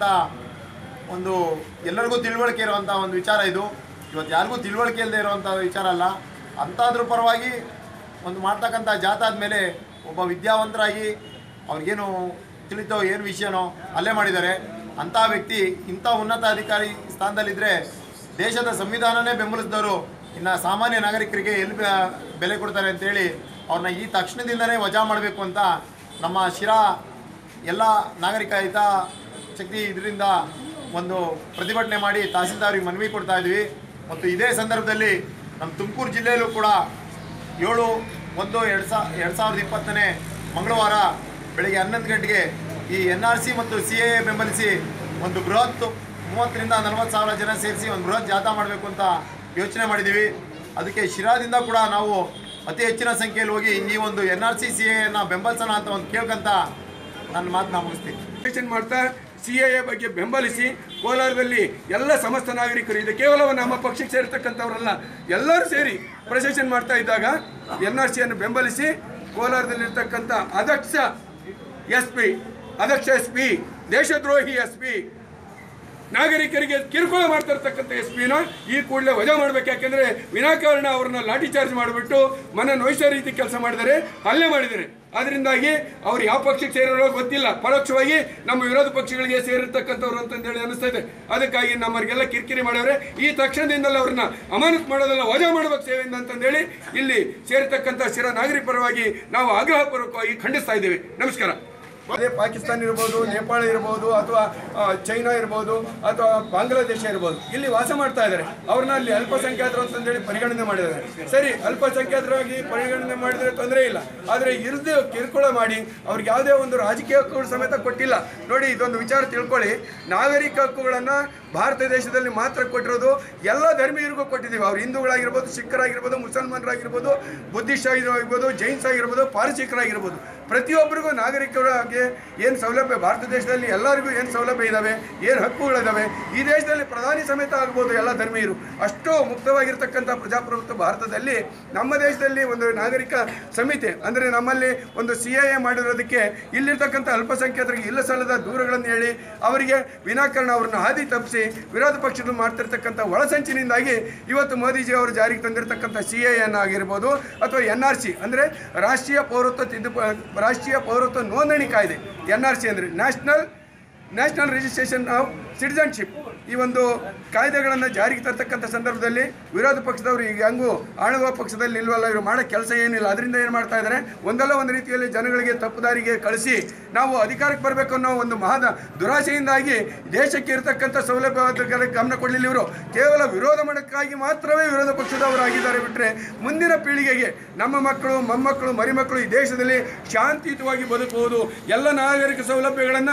ಒಂದು ಎಲ್ಲರಿಗೂ ತಿಳುವಳಿಕೆ ಇರುವಂಥ ಒಂದು ವಿಚಾರ ಇದು. ಇವತ್ತು ಯಾರಿಗೂ ತಿಳುವಳಿಕೆ ಇಲ್ಲದೆ ಇರುವಂಥ ವಿಚಾರ ಅಲ್ಲ. ಅಂಥದ್ರ ಪರವಾಗಿ ಒಂದು ಮಾಡ್ತಕ್ಕಂಥ ಜಾಥಾದ ಮೇಲೆ ಒಬ್ಬ ವಿದ್ಯಾವಂತರಾಗಿ ಅವ್ರಿಗೇನು ತಿಳಿತೋ ಏನು ವಿಷಯನೋ ಹಲ್ಲೆ ಮಾಡಿದ್ದಾರೆ. ಅಂಥ ವ್ಯಕ್ತಿ ಇಂಥ ಉನ್ನತ ಅಧಿಕಾರಿ ಸ್ಥಾನದಲ್ಲಿದ್ದರೆ ದೇಶದ ಸಂವಿಧಾನನೇ ಬೆಂಬಲಿಸಿದವರು ಇನ್ನು ಸಾಮಾನ್ಯ ನಾಗರಿಕರಿಗೆ ಎಲ್ಲಿ ಬೆಲೆ ಕೊಡ್ತಾರೆ ಅಂತೇಳಿ ಅವ್ರನ್ನ ಈ ತಕ್ಷಣದಿಂದಲೇ ವಜಾ ಮಾಡಬೇಕು ಅಂತ ನಮ್ಮ ಶಿರಾ ಎಲ್ಲ ನಾಗರಿಕ ಹಿತಾಸಕ್ತಿ ಇದರಿಂದ ಒಂದು ಪ್ರತಿಭಟನೆ ಮಾಡಿ ತಹಸೀಲ್ದಾರಿಗೆ ಮನವಿ ಕೊಡ್ತಾ ಇದ್ವಿ. ಮತ್ತು ಇದೇ ಸಂದರ್ಭದಲ್ಲಿ ನಮ್ಮ ತುಮಕೂರು ಜಿಲ್ಲೆಯಲ್ಲೂ ಕೂಡ ಏಳು ಒಂದು ಎರಡು ಸಾ ಎರಡು ಸಾವಿರದ ಇಪ್ಪತ್ತನೇ ಮಂಗಳವಾರ ಬೆಳಗ್ಗೆ ಹನ್ನೊಂದು ಗಂಟೆಗೆ ಈ ಎನ್ ಆರ್ ಸಿ ಮತ್ತು ಸಿ ಎ ಬೆಂಬಲಿಸಿ ಒಂದು ಬೃಹತ್ ಮೂವತ್ತರಿಂದ ನಲವತ್ತು ಸಾವಿರ ಜನ ಸೇರಿಸಿ ಒಂದು ಬೃಹತ್ ಜಾಥಾ ಮಾಡಬೇಕು ಅಂತ ಯೋಚನೆ ಮಾಡಿದ್ದೀವಿ. ಅದಕ್ಕೆ ಶಿರಾದಿಂದ ಕೂಡ ನಾವು ಅತಿ ಹೆಚ್ಚಿನ ಸಂಖ್ಯೆಯಲ್ಲಿ ಹೋಗಿ ಈ ಒಂದು ಎನ್ ಆರ್ ಸಿ ಸಿ ಎನ ಬೆಂಬಲಿಸೋಣ ಅಂತ ಒಂದು ಕೇಳ್ಕೊಂತ ನನ್ನ ಮಾತನ್ನ ಮುಗಿಸ್ತೀನಿ. ಮಾಡ್ತಾ ಸಿ ಎ ಎ ಬಗ್ಗೆ ಬೆಂಬಲಿಸಿ ಕೋಲಾರದಲ್ಲಿ ಎಲ್ಲ ಸಮಸ್ತ ನಾಗರಿಕರು, ಇದು ಕೇವಲ ನಮ್ಮ ಪಕ್ಷಕ್ಕೆ ಸೇರ್ತಕ್ಕಂಥವರಲ್ಲ, ಎಲ್ಲರೂ ಸೇರಿ ಪ್ರೊಸೆಷನ್ ಮಾಡ್ತಾ ಇದ್ದಾಗ ಎನ್ ಆರ್ ಸಿಯನ್ನು ಬೆಂಬಲಿಸಿ ಕೋಲಾರದಲ್ಲಿರ್ತಕ್ಕಂಥ ಅಧ್ಯಕ್ಷ ಎಸ್ ಪಿ ಅಧ್ಯಕ್ಷ ಎಸ್ ಪಿ ದೇಶದ್ರೋಹಿ ಎಸ್ ಪಿ ನಾಗರಿಕರಿಗೆ ಕಿರುಕುಳ ಮಾಡ್ತಾ ಇರ್ತಕ್ಕಂಥ ಎಸ್ ಪಿನ ಈ ಕೂಡಲೇ ವಜಾ ಮಾಡಬೇಕು. ಯಾಕೆಂದರೆ ವಿನಾಕಾರಣ ಅವ್ರನ್ನ ಲಾಠಿ ಚಾರ್ಜ್ ಮಾಡಿಬಿಟ್ಟು ಮನ ನೋಯಿಸೋ ರೀತಿ ಕೆಲಸ ಮಾಡಿದ್ದಾರೆ, ಹಲ್ಲೆ ಮಾಡಿದ್ದಾರೆ. ಅದರಿಂದಾಗಿ ಅವ್ರು ಯಾವ ಪಕ್ಷಕ್ಕೆ ಸೇರಿರೋ ಗೊತ್ತಿಲ್ಲ, ಪರೋಕ್ಷವಾಗಿ ನಮ್ಮ ವಿರೋಧ ಪಕ್ಷಗಳಿಗೆ ಸೇರಿರ್ತಕ್ಕಂಥವ್ರು ಅಂತಂದೇಳಿ ಅನಿಸ್ತಾ ಇದೆ. ಅದಕ್ಕಾಗಿ ನಮ್ಮರಿಗೆಲ್ಲ ಕಿರಿಕಿರಿ ಮಾಡವ್ರೆ. ಈ ತಕ್ಷಣದಿಂದಲೇ ಅವ್ರನ್ನ ಅಮಾನತು ಮಾಡೋದಲ್ಲ, ವಜಾ ಮಾಡಬೇಕು ಸೇವೆಯಿಂದ ಅಂತಂದೇಳಿ ಇಲ್ಲಿ ಸೇರಿರ್ತಕ್ಕಂಥ ಶಿರಾ ನಾಗರಿಕ ಪರವಾಗಿ ನಾವು ಆಗ್ರಹಪೂರ್ವಕವಾಗಿ ಖಂಡಿಸ್ತಾ ಇದ್ದೇವೆ. ನಮಸ್ಕಾರ. ಅದೇ ಪಾಕಿಸ್ತಾನ ಇರ್ಬೋದು, ನೇಪಾಳ ಇರ್ಬೋದು, ಅಥವಾ ಚೈನಾ ಇರ್ಬೋದು, ಅಥವಾ ಬಾಂಗ್ಲಾದೇಶ ಇರ್ಬೋದು, ಇಲ್ಲಿ ವಾಸ ಮಾಡ್ತಾ ಇದ್ದಾರೆ. ಅವ್ರನ್ನ ಅಲ್ಲಿ ಅಲ್ಪಸಂಖ್ಯಾತರು ಅಂತಂದೇಳಿ ಪರಿಗಣನೆ ಮಾಡಿದ್ದಾರೆ. ಸರಿ, ಅಲ್ಪಸಂಖ್ಯಾತರಾಗಿ ಪರಿಗಣನೆ ಮಾಡಿದರೆ ತೊಂದರೆ ಇಲ್ಲ. ಆದರೆ ಇರಿದು ಕಿರುಕುಳ ಮಾಡಿ ಅವ್ರಿಗೆ ಯಾವುದೇ ಒಂದು ರಾಜಕೀಯ ಹಕ್ಕುಗಳು ಸಮೇತ ಕೊಟ್ಟಿಲ್ಲ. ನೋಡಿ, ಇದೊಂದು ವಿಚಾರ ತಿಳ್ಕೊಳ್ಳಿ. ನಾಗರಿಕ ಹಕ್ಕುಗಳನ್ನು ಭಾರತ ದೇಶದಲ್ಲಿ ಮಾತ್ರ ಕೊಟ್ಟಿರೋದು, ಎಲ್ಲ ಧರ್ಮೀಯರಿಗೂ ಕೊಟ್ಟಿದ್ದೀವಿ. ಅವ್ರು ಹಿಂದೂಗಳಾಗಿರ್ಬೋದು, ಸಿಖ್ಖರಾಗಿರ್ಬೋದು, ಮುಸಲ್ಮಾನರಾಗಿರ್ಬೋದು, ಬುದ್ಧಿಸ್ಟ್ ಆಗಿರ್ಬೋದು, ಜೈನ್ಸ್ ಆಗಿರ್ಬೋದು, ಪಾರಸಿಕರಾಗಿರ್ಬೋದು, ಪ್ರತಿಯೊಬ್ಬರಿಗೂ ನಾಗರಿಕರಾಗಿ ಏನು ಸೌಲಭ್ಯ ಭಾರತ ದೇಶದಲ್ಲಿ ಎಲ್ಲರಿಗೂ ಏನು ಸೌಲಭ್ಯ ಇದ್ದಾವೆ, ಏನು ಹಕ್ಕುಗಳಿದ್ದಾವೆ. ಈ ದೇಶದಲ್ಲಿ ಪ್ರಧಾನಿ ಸಮೇತ ಆಗ್ಬೋದು ಎಲ್ಲ ಧರ್ಮೀಯರು. ಅಷ್ಟು ಮುಕ್ತವಾಗಿರ್ತಕ್ಕಂಥ ಪ್ರಜಾಪ್ರಭುತ್ವ ಭಾರತದಲ್ಲಿ ನಮ್ಮ ದೇಶದಲ್ಲಿ ಒಂದು ನಾಗರಿಕ ಸಮಿತಿ ಅಂದರೆ ನಮ್ಮಲ್ಲಿ ಒಂದು ಸಿ ಐ ಎ ಮಾಡಿರೋದಕ್ಕೆ ಇಲ್ಲಿರ್ತಕ್ಕಂಥ ಅಲ್ಪಸಂಖ್ಯಾತರಿಗೆ ಇಲ್ಲ ಸಲ್ಲದ ದೂರುಗಳನ್ನು ಹೇಳಿ ಅವರಿಗೆ ವಿನಾಕಾರಣ ಅವ್ರನ್ನ ಹಾದಿ ತಪ್ಪಿಸಿ ವಿರೋಧ ಪಕ್ಷಗಳು ಮಾಡ್ತಿರ್ತಕ್ಕಂಥ ಒಳಸಂಚಿನಿಂದಾಗಿ ಇವತ್ತು ಮೋದಿಜಿ ಅವರು ಜಾರಿಗೆ ತಂದಿರತಕ್ಕಂಥ ಸಿ ಎ ಎನ್ ಆಗಿರ್ಬೋದು ಅಥವಾ ಎನ್ ಆರ್ ಸಿ ಅಂದರೆ ರಾಷ್ಟ್ರೀಯ ಪೌರತ್ವ ತಿದ್ದುಪ ರಾಷ್ಟ್ರೀಯ ಪೌರತ್ವ ನೋಂದಣಿ ಕಾಯ್ದೆ. ಎನ್ ಆರ್ ಸಿ ಅಂದರೆ national national registration of citizenship. ಈ ಒಂದು ಕಾಯ್ದೆಗಳನ್ನು ಜಾರಿಗೆ ತರ್ತಕ್ಕಂಥ ಸಂದರ್ಭದಲ್ಲಿ ವಿರೋಧ ಪಕ್ಷದವರು ಈಗ ಹೆಂಗೂ ಆಳುವ ಪಕ್ಷದಲ್ಲಿ ನಿಲ್ವಲ್ಲ, ಇವರು ಮಾಡೋ ಕೆಲಸ ಏನಿಲ್ಲ. ಅದರಿಂದ ಏನು ಮಾಡ್ತಾ ಇದ್ದಾರೆ, ಒಂದಲ್ಲ ಒಂದು ರೀತಿಯಲ್ಲಿ ಜನಗಳಿಗೆ ತಪ್ಪುದಾರಿಗೆ ಕಳಿಸಿ ನಾವು ಅಧಿಕಾರಕ್ಕೆ ಬರಬೇಕು ಅನ್ನೋ ಒಂದು ಮಹಾದ ದುರಾಶೆಯಿಂದಾಗಿ ದೇಶಕ್ಕೆ ಇರತಕ್ಕಂಥ ಸೌಲಭ್ಯ ಗಮನ ಕೊಡಲಿಲ್ಲ. ಇವರು ಕೇವಲ ವಿರೋಧ ಮಾಡೋಕ್ಕಾಗಿ ಮಾತ್ರವೇ ವಿರೋಧ ಪಕ್ಷದವರಾಗಿದ್ದಾರೆ. ಬಿಟ್ಟರೆ ಮುಂದಿನ ಪೀಳಿಗೆಗೆ ನಮ್ಮ ಮಕ್ಕಳು, ಮೊಮ್ಮಕ್ಕಳು, ಮರಿಮಕ್ಕಳು ಈ ದೇಶದಲ್ಲಿ ಶಾಂತಿಯುತವಾಗಿ ಬದುಕುವುದು, ಎಲ್ಲ ನಾಗರಿಕ ಸೌಲಭ್ಯಗಳನ್ನು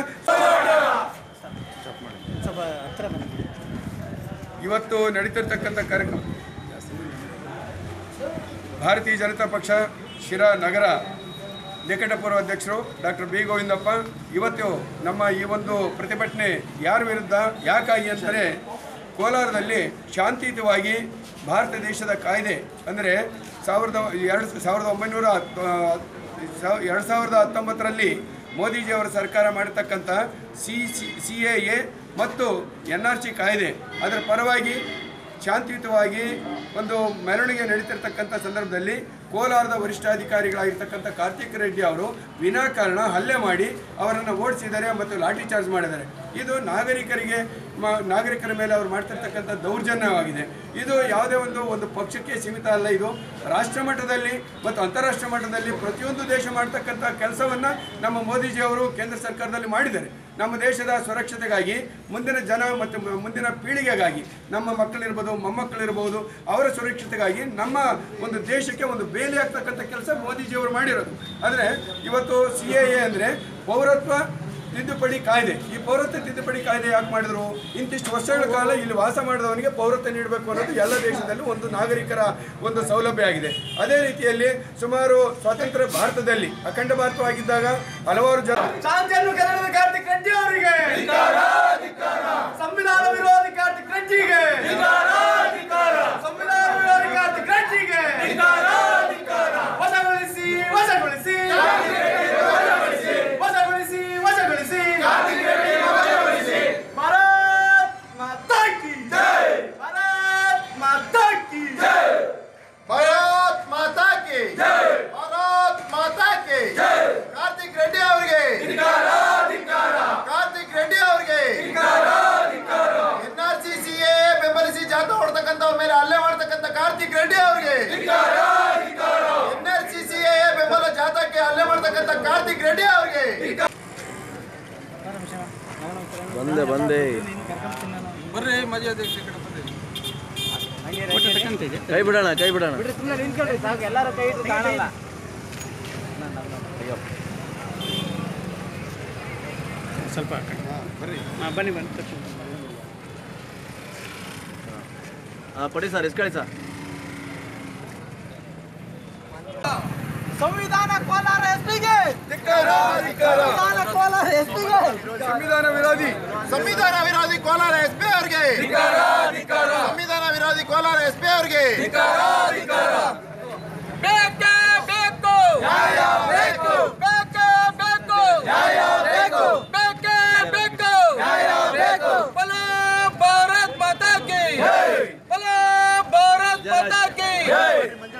ಇವತ್ತು ನಡೀತಿರ್ತಕ್ಕಂಥ ಕಾರ್ಯಕ್ರಮ ಭಾರತೀಯ ಜನತಾ ಪಕ್ಷ ಶಿರಾ ನಗರ ನಿಕಟಪೂರ್ವ ಅಧ್ಯಕ್ಷರು ಡಾಕ್ಟರ್ ಬಿ ಗೋವಿಂದಪ್ಪ. ಇವತ್ತು ನಮ್ಮ ಈ ಒಂದು ಪ್ರತಿಭಟನೆ ಯಾರ ವಿರುದ್ಧ ಯಾಕಾಗಿ ಅಂದರೆ ಕೋಲಾರದಲ್ಲಿ ಶಾಂತಿಯುತವಾಗಿ ಭಾರತ ದೇಶದ ಕಾಯ್ದೆ ಅಂದರೆ ಸಾವಿರದ ಎರಡು ಸಾವಿರದ ಒಂಬೈನೂರ ಎರಡು ಸಾವಿರದ ಹತ್ತೊಂಬತ್ತರಲ್ಲಿ ಮೋದಿಜಿಯವರ ಸರ್ಕಾರ ಮಾಡಿರ್ತಕ್ಕಂಥ C C C A A ಮತ್ತು ಎನ್ ಆರ್ ಸಿ ಕಾಯ್ದೆ ಅದರ ಪರವಾಗಿ ಶಾಂತಿಯುತವಾಗಿ ಒಂದು ಮೆರವಣಿಗೆ ನಡೀತಿರ್ತಕ್ಕಂಥ ಸಂದರ್ಭದಲ್ಲಿ ಕೋಲಾರದ ವರಿಷ್ಠಾಧಿಕಾರಿಗಳಾಗಿರ್ತಕ್ಕಂಥ ಕಾರ್ತಿಕ್ ರೆಡ್ಡಿ ಅವರು ವಿನಾಕಾರಣ ಹಲ್ಲೆ ಮಾಡಿ ಅವರನ್ನು ಓಡಿಸಿದ್ದಾರೆ ಮತ್ತು ಲಾಠಿ ಚಾರ್ಜ್ ಮಾಡಿದ್ದಾರೆ. ಇದು ನಾಗರಿಕರಿಗೆ ನಾಗರಿಕರ ಮೇಲೆ ಅವರು ಮಾಡ್ತಿರ್ತಕ್ಕಂಥ ದೌರ್ಜನ್ಯವಾಗಿದೆ. ಇದು ಯಾವುದೇ ಒಂದು ಒಂದು ಪಕ್ಷಕ್ಕೆ ಸೀಮಿತ ಅಲ್ಲ, ಇದು ರಾಷ್ಟ್ರ ಮಟ್ಟದಲ್ಲಿ ಮತ್ತು ಅಂತಾರಾಷ್ಟ್ರೀಯ ಮಟ್ಟದಲ್ಲಿ ಪ್ರತಿಯೊಂದು ದೇಶ ಮಾಡ್ತಕ್ಕಂಥ ಕೆಲಸವನ್ನು ನಮ್ಮ ಮೋದಿಜಿಯವರು ಕೇಂದ್ರ ಸರ್ಕಾರದಲ್ಲಿ ಮಾಡಿದ್ದಾರೆ. ನಮ್ಮ ದೇಶದ ಸುರಕ್ಷತೆಗಾಗಿ, ಮುಂದಿನ ಜನ ಮತ್ತು ಮುಂದಿನ ಪೀಳಿಗೆಗಾಗಿ, ನಮ್ಮ ಮಕ್ಕಳಿರ್ಬೋದು ಮೊಮ್ಮಕ್ಕಳಿರ್ಬೋದು ಅವರ ಸುರಕ್ಷತೆಗಾಗಿ ನಮ್ಮ ಒಂದು ದೇಶಕ್ಕೆ ಒಂದು ಬೇಲಿ ಆಗ್ತಕ್ಕಂಥ ಕೆಲಸ ಮೋದಿಜಿಯವರು ಮಾಡಿರೋದು. ಆದರೆ ಇವತ್ತು ಸಿ ಎ ಎ ಅಂದರೆ ಪೌರತ್ವ ತಿದ್ದುಪಡಿ ಕಾಯ್ದೆ. ಈ ಪೌರತ್ವ ತಿದ್ದುಪಡಿ ಕಾಯ್ದೆ ಯಾಕೆ ಮಾಡಿದ್ರು? ಇಂತಿಷ್ಟು ವರ್ಷಗಳ ಕಾಲ ಇಲ್ಲಿ ವಾಸ ಮಾಡಿದವನಿಗೆ ಪೌರತ್ವ ನೀಡಬೇಕು ಅನ್ನೋದು ಎಲ್ಲ ದೇಶದಲ್ಲೂ ಒಂದು ನಾಗರಿಕರ ಒಂದು ಸೌಲಭ್ಯ ಆಗಿದೆ. ಅದೇ ರೀತಿಯಲ್ಲಿ ಸುಮಾರು ಸ್ವಾತಂತ್ರ್ಯ ಭಾರತದಲ್ಲಿ ಅಖಂಡ ಭಾರತವಾಗಿದ್ದಾಗ ಹಲವಾರು ಜನ ಕಾರ್ತಿಕ್ ರೆಡ್ಡಿ ಅವರಿಗೆ, ಸಂವಿಧಾನ ವಿರೋಧಿ ಕಾರ್ತಿಕ್ ರೆಡ್ಡಿಗೆ, ಸಂವಿಧಾನ ವಿರೋಧಿ ಕಾರ್ತಿಕ್ ರೆಡ್ಡಿಗೆ ವಶಗೊಳಿಸಿ ವಶಗೊಳಿಸಿ ವಶಗೊಳಿಸಿ ವಶಗೊಳಿಸಿ ಭಾರತ್ ಮಾತಾ ಕಿ ಜೈ, ಭಾರತ್ ಮಾತಾ ಕಿ ಜೈ, ಭಾರತ್ ಮಾತಾ ಕಿ ಜೈ, ಭಾರತ್ ಮಾತಾ ಕಿ ಜೈ. ಕಾರ್ತಿಕ್ ರೆಡ್ಡಿ ಅವರಿಗೆ ಕಾರ್ತಿಕ್ ರೆಡ್ಡಿ ಅವರಿಗೆ N R C C A ಬೆಂಬಲಿಸಿ ಜಾಥಾ ಹೊಡ್ತಕ್ಕಂಥವ್ರ ಮೇಲೆ ಹಲ್ಲೆ ಮಾಡ್ತಕ್ಕಂಥ ಕಾರ್ತಿಕ್ ರೆಡ್ಡಿ ಅವರಿಗೆ, N R C C A ಬೆಂಬಲ ಜಾಥಾಕ್ಕೆ ಹಲ್ಲೆ ಮಾಡ್ತಕ್ಕಂಥ ಕಾರ್ತಿಕ್ ರೆಡ್ಡಿ ಅವರಿಗೆ ಬಂದೆ ಬಂದೆ ಬರ್ರಿ ಮಜಾ ಕೈ ಬಿಡೋಣ ಕೈ ಬಿಡೋಣ ಎಲ್ಲರೂ ಕೈ ಇಟ್ಟು ಕಾಣಲ್ಲ. ಸ್ವಲ್ಪ ಬರ್ರಿ, ಬನ್ನಿ ಬನ್ನಿ. ಹಾಂ ಕೊಡಿ ಸರ್, ಎಸ್ಕೊಳ್ಳಿ ಸರ್. ಸಂವಿಧಾನ ಕೋಲಾರ ಎಸ್ಪಿಗೆ, ಸಂವಿಧಾನ ಕೋಲಾರ ಎಸ್ಪಿಗೆ, ಸಂವಿಧಾನ ವಿರೋಧಿ ಸಂವಿಧಾನ ವಿರೋಧಿ ಕೋಲಾರ ಎಸ್ ಪಿ ಅವರಿಗೆ, ಸಂವಿಧಾನ ವಿರೋಧಿ ಕೋಲಾರ ಎಸ್ ಪಿ ಅವರಿಗೆ ಬೇಕೇ ಬೇಕು ನ್ಯಾಯ ಬೇಕು, ಬೇಕೇ ಬೇಕು ನ್ಯಾಯ ಬೇಕು, ಬೇಕೇ ಬೇಕು ನ್ಯಾಯ ಬೇಕು. ಬಲೋ ಭಾರತ್ ಮಾತಾ ಕಿ ಜೈ, ಬಲೋ ಭಾರತ್ ಮಾತಾ ಕಿ ಜೈ.